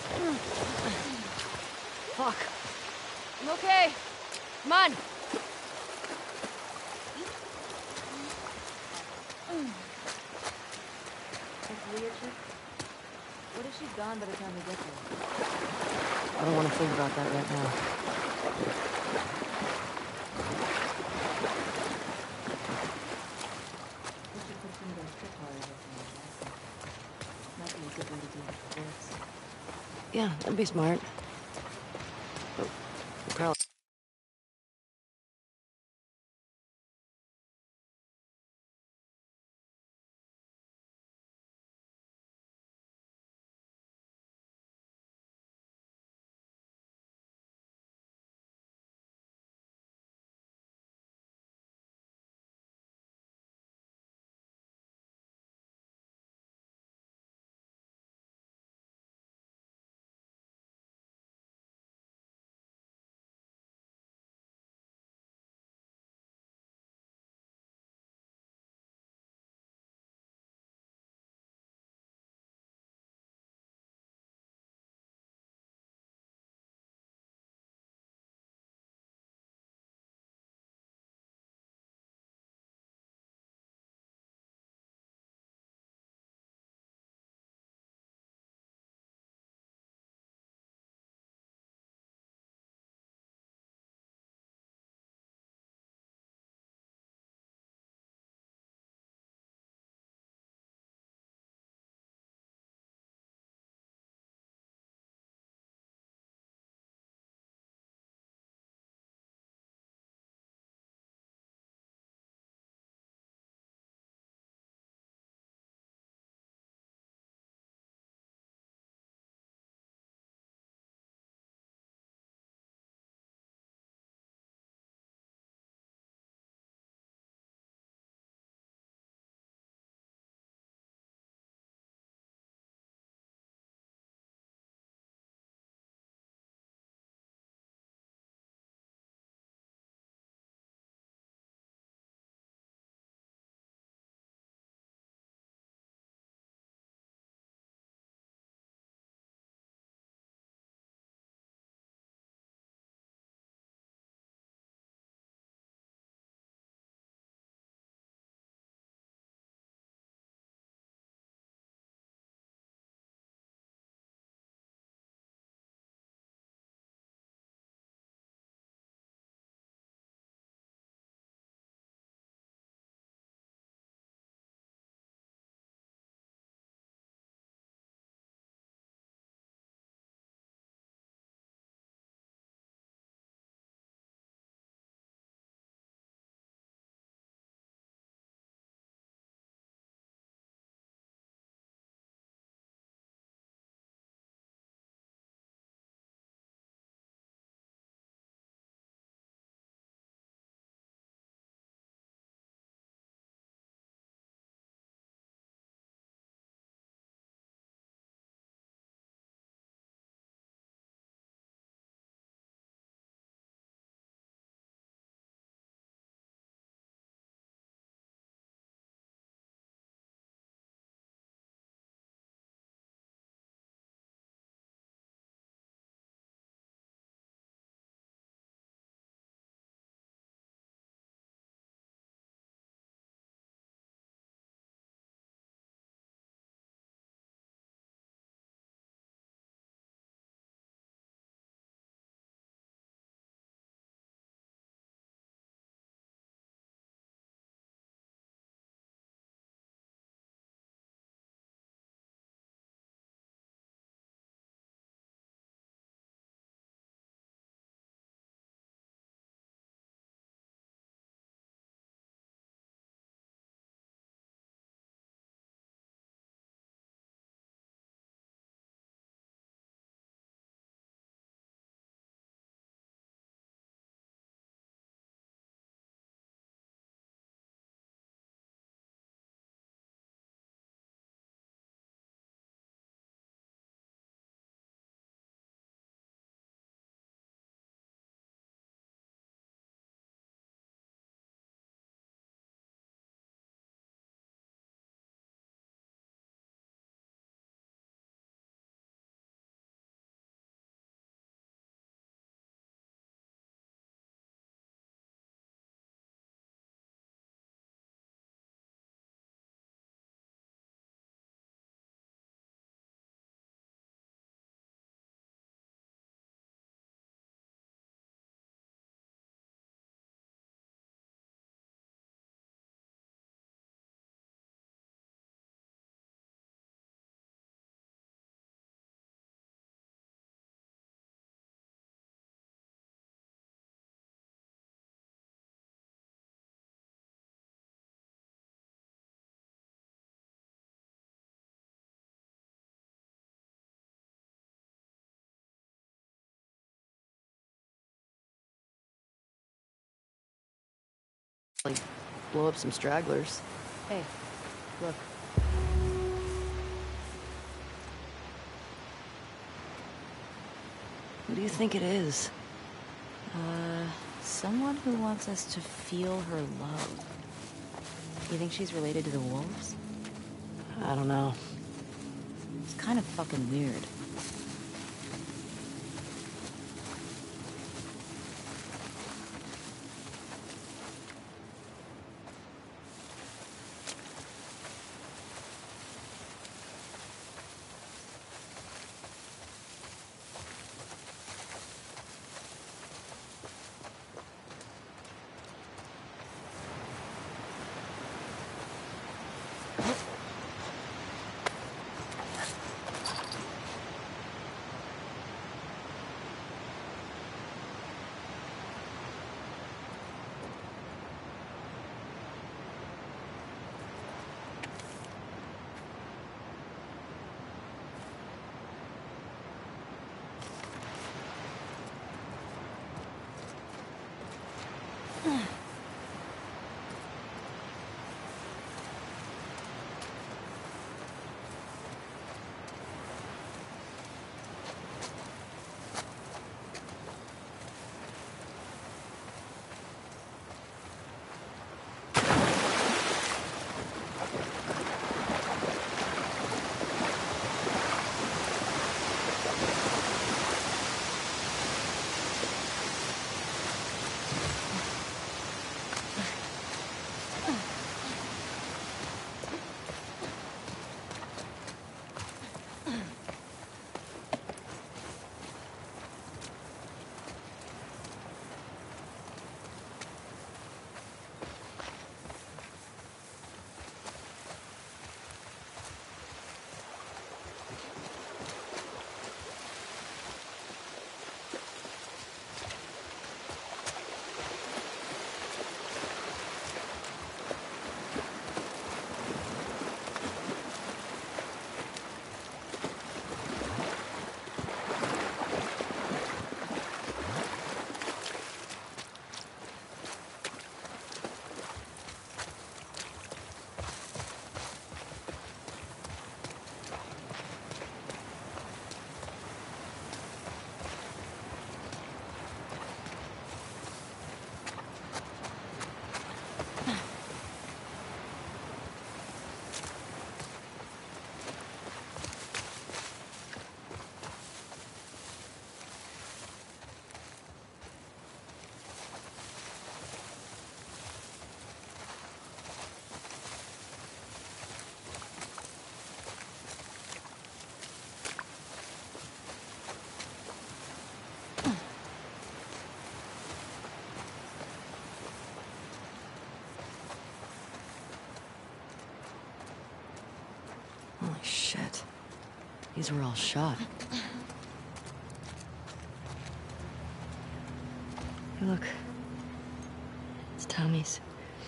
Fuck. I'm okay. Come on. What if she's gone by the time we get there? I don't want to think about that right now. We should put some of those trip wires up in the chassis. Might be a good way to deal with this. Yeah, that'd be smart. But probably. Like, blow up some stragglers. Hey, look. Who do you think it is? Uh, someone who wants us to feel her love. You think she's related to the wolves? I don't know. It's kind of fucking weird. Holy shit. These were all shot. Hey, look. It's Tommy's.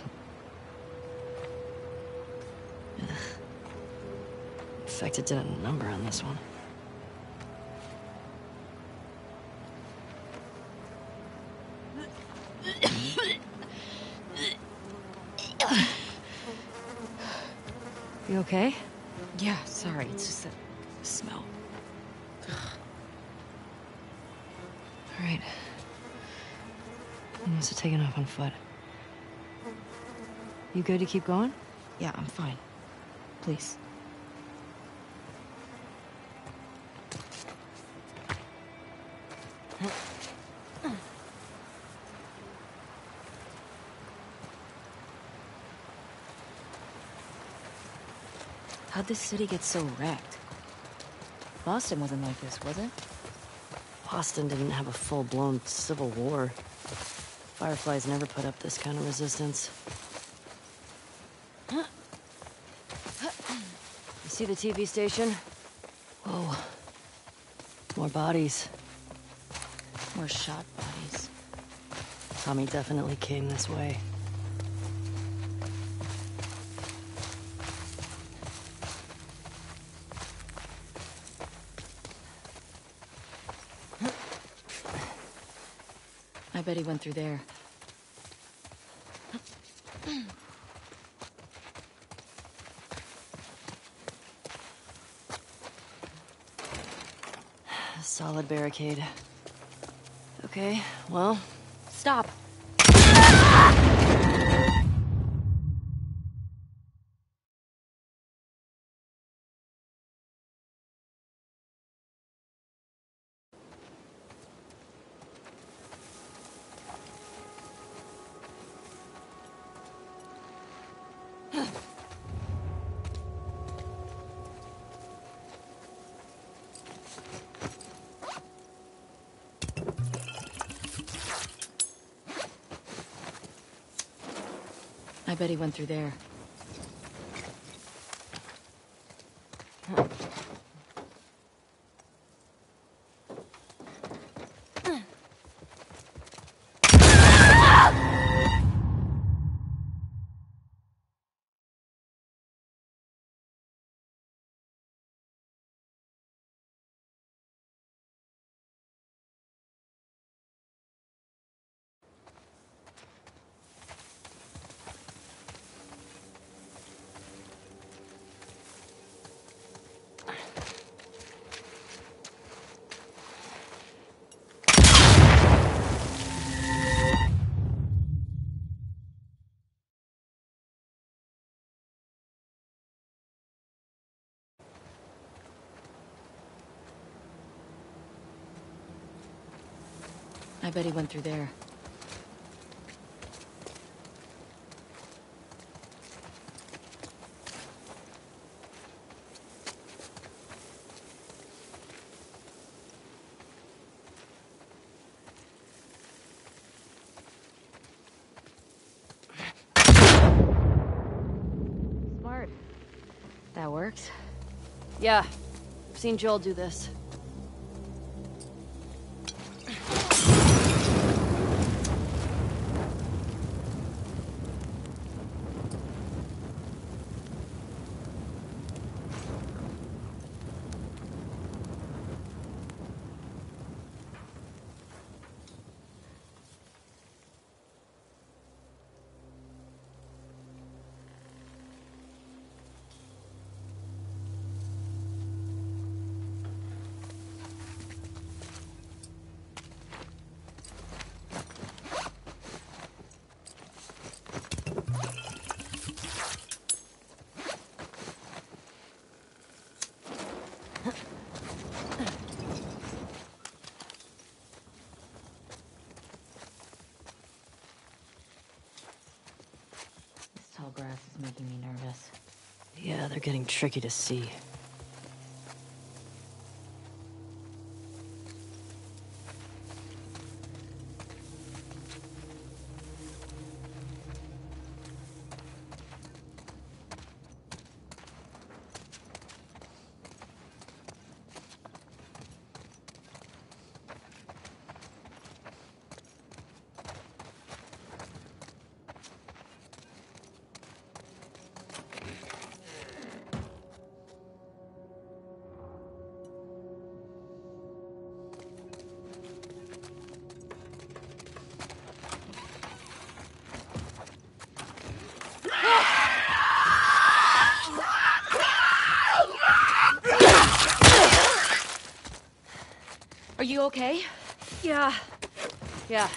Ugh. Infected did a number on this one. You okay? Yeah, sorry. It's just the smell. All right. You must have taken off on foot. You good to keep going? Yeah, I'm fine. Please. How'd this city get so wrecked? Boston wasn't like this, was it? Boston didn't have a full-blown civil war. Fireflies never put up this kind of resistance. You see the T V station? Whoa. More bodies. More shot bodies. Tommy definitely came this way. I bet he went through there. Solid barricade. Okay, well... Stop. I bet he went through there. I bet he went through there. Smart. That works. Yeah, I've seen Joel do this. Tall grass is making me nervous. Yeah, they're getting tricky to see. Are you okay? Yeah. Yeah.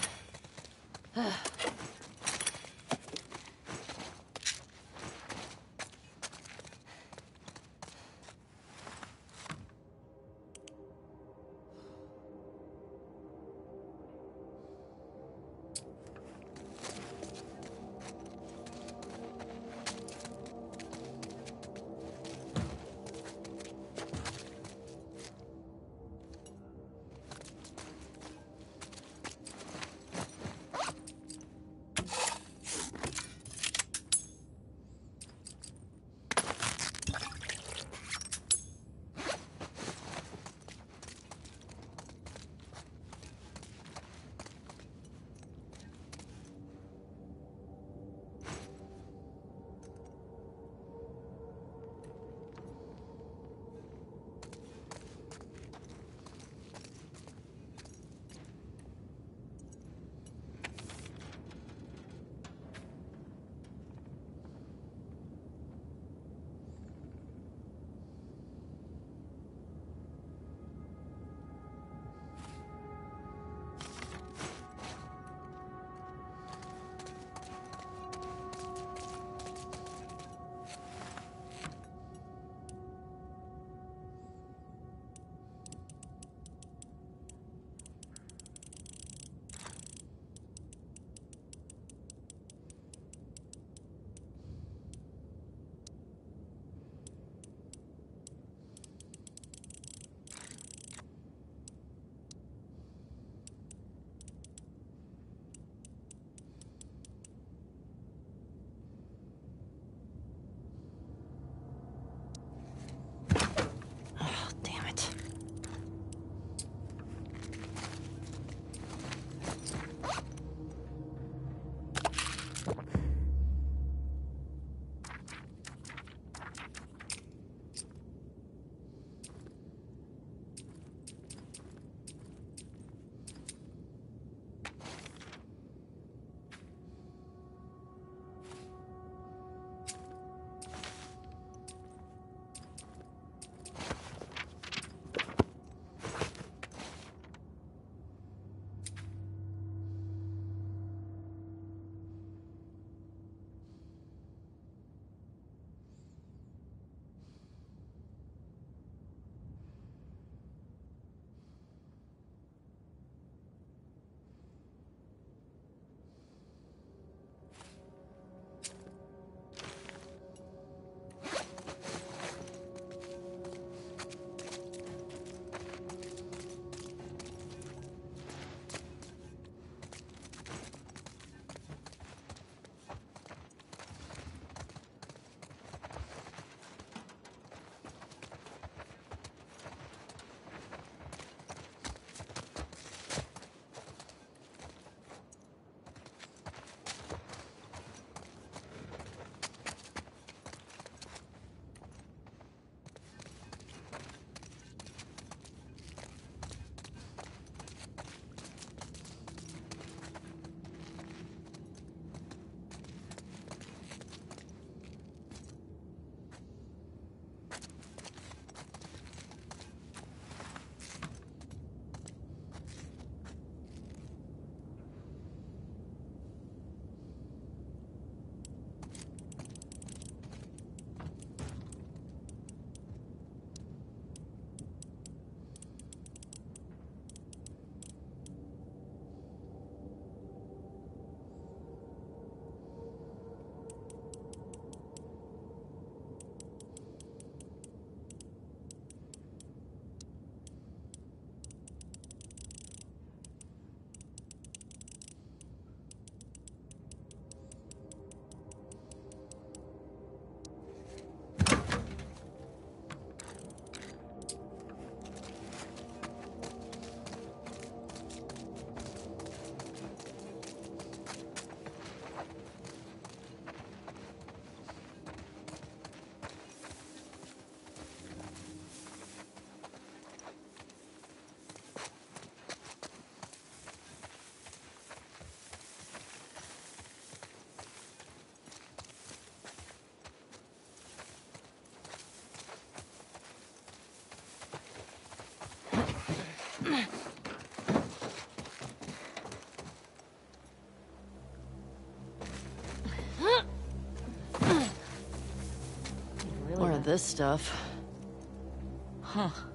of this stuff. Huh.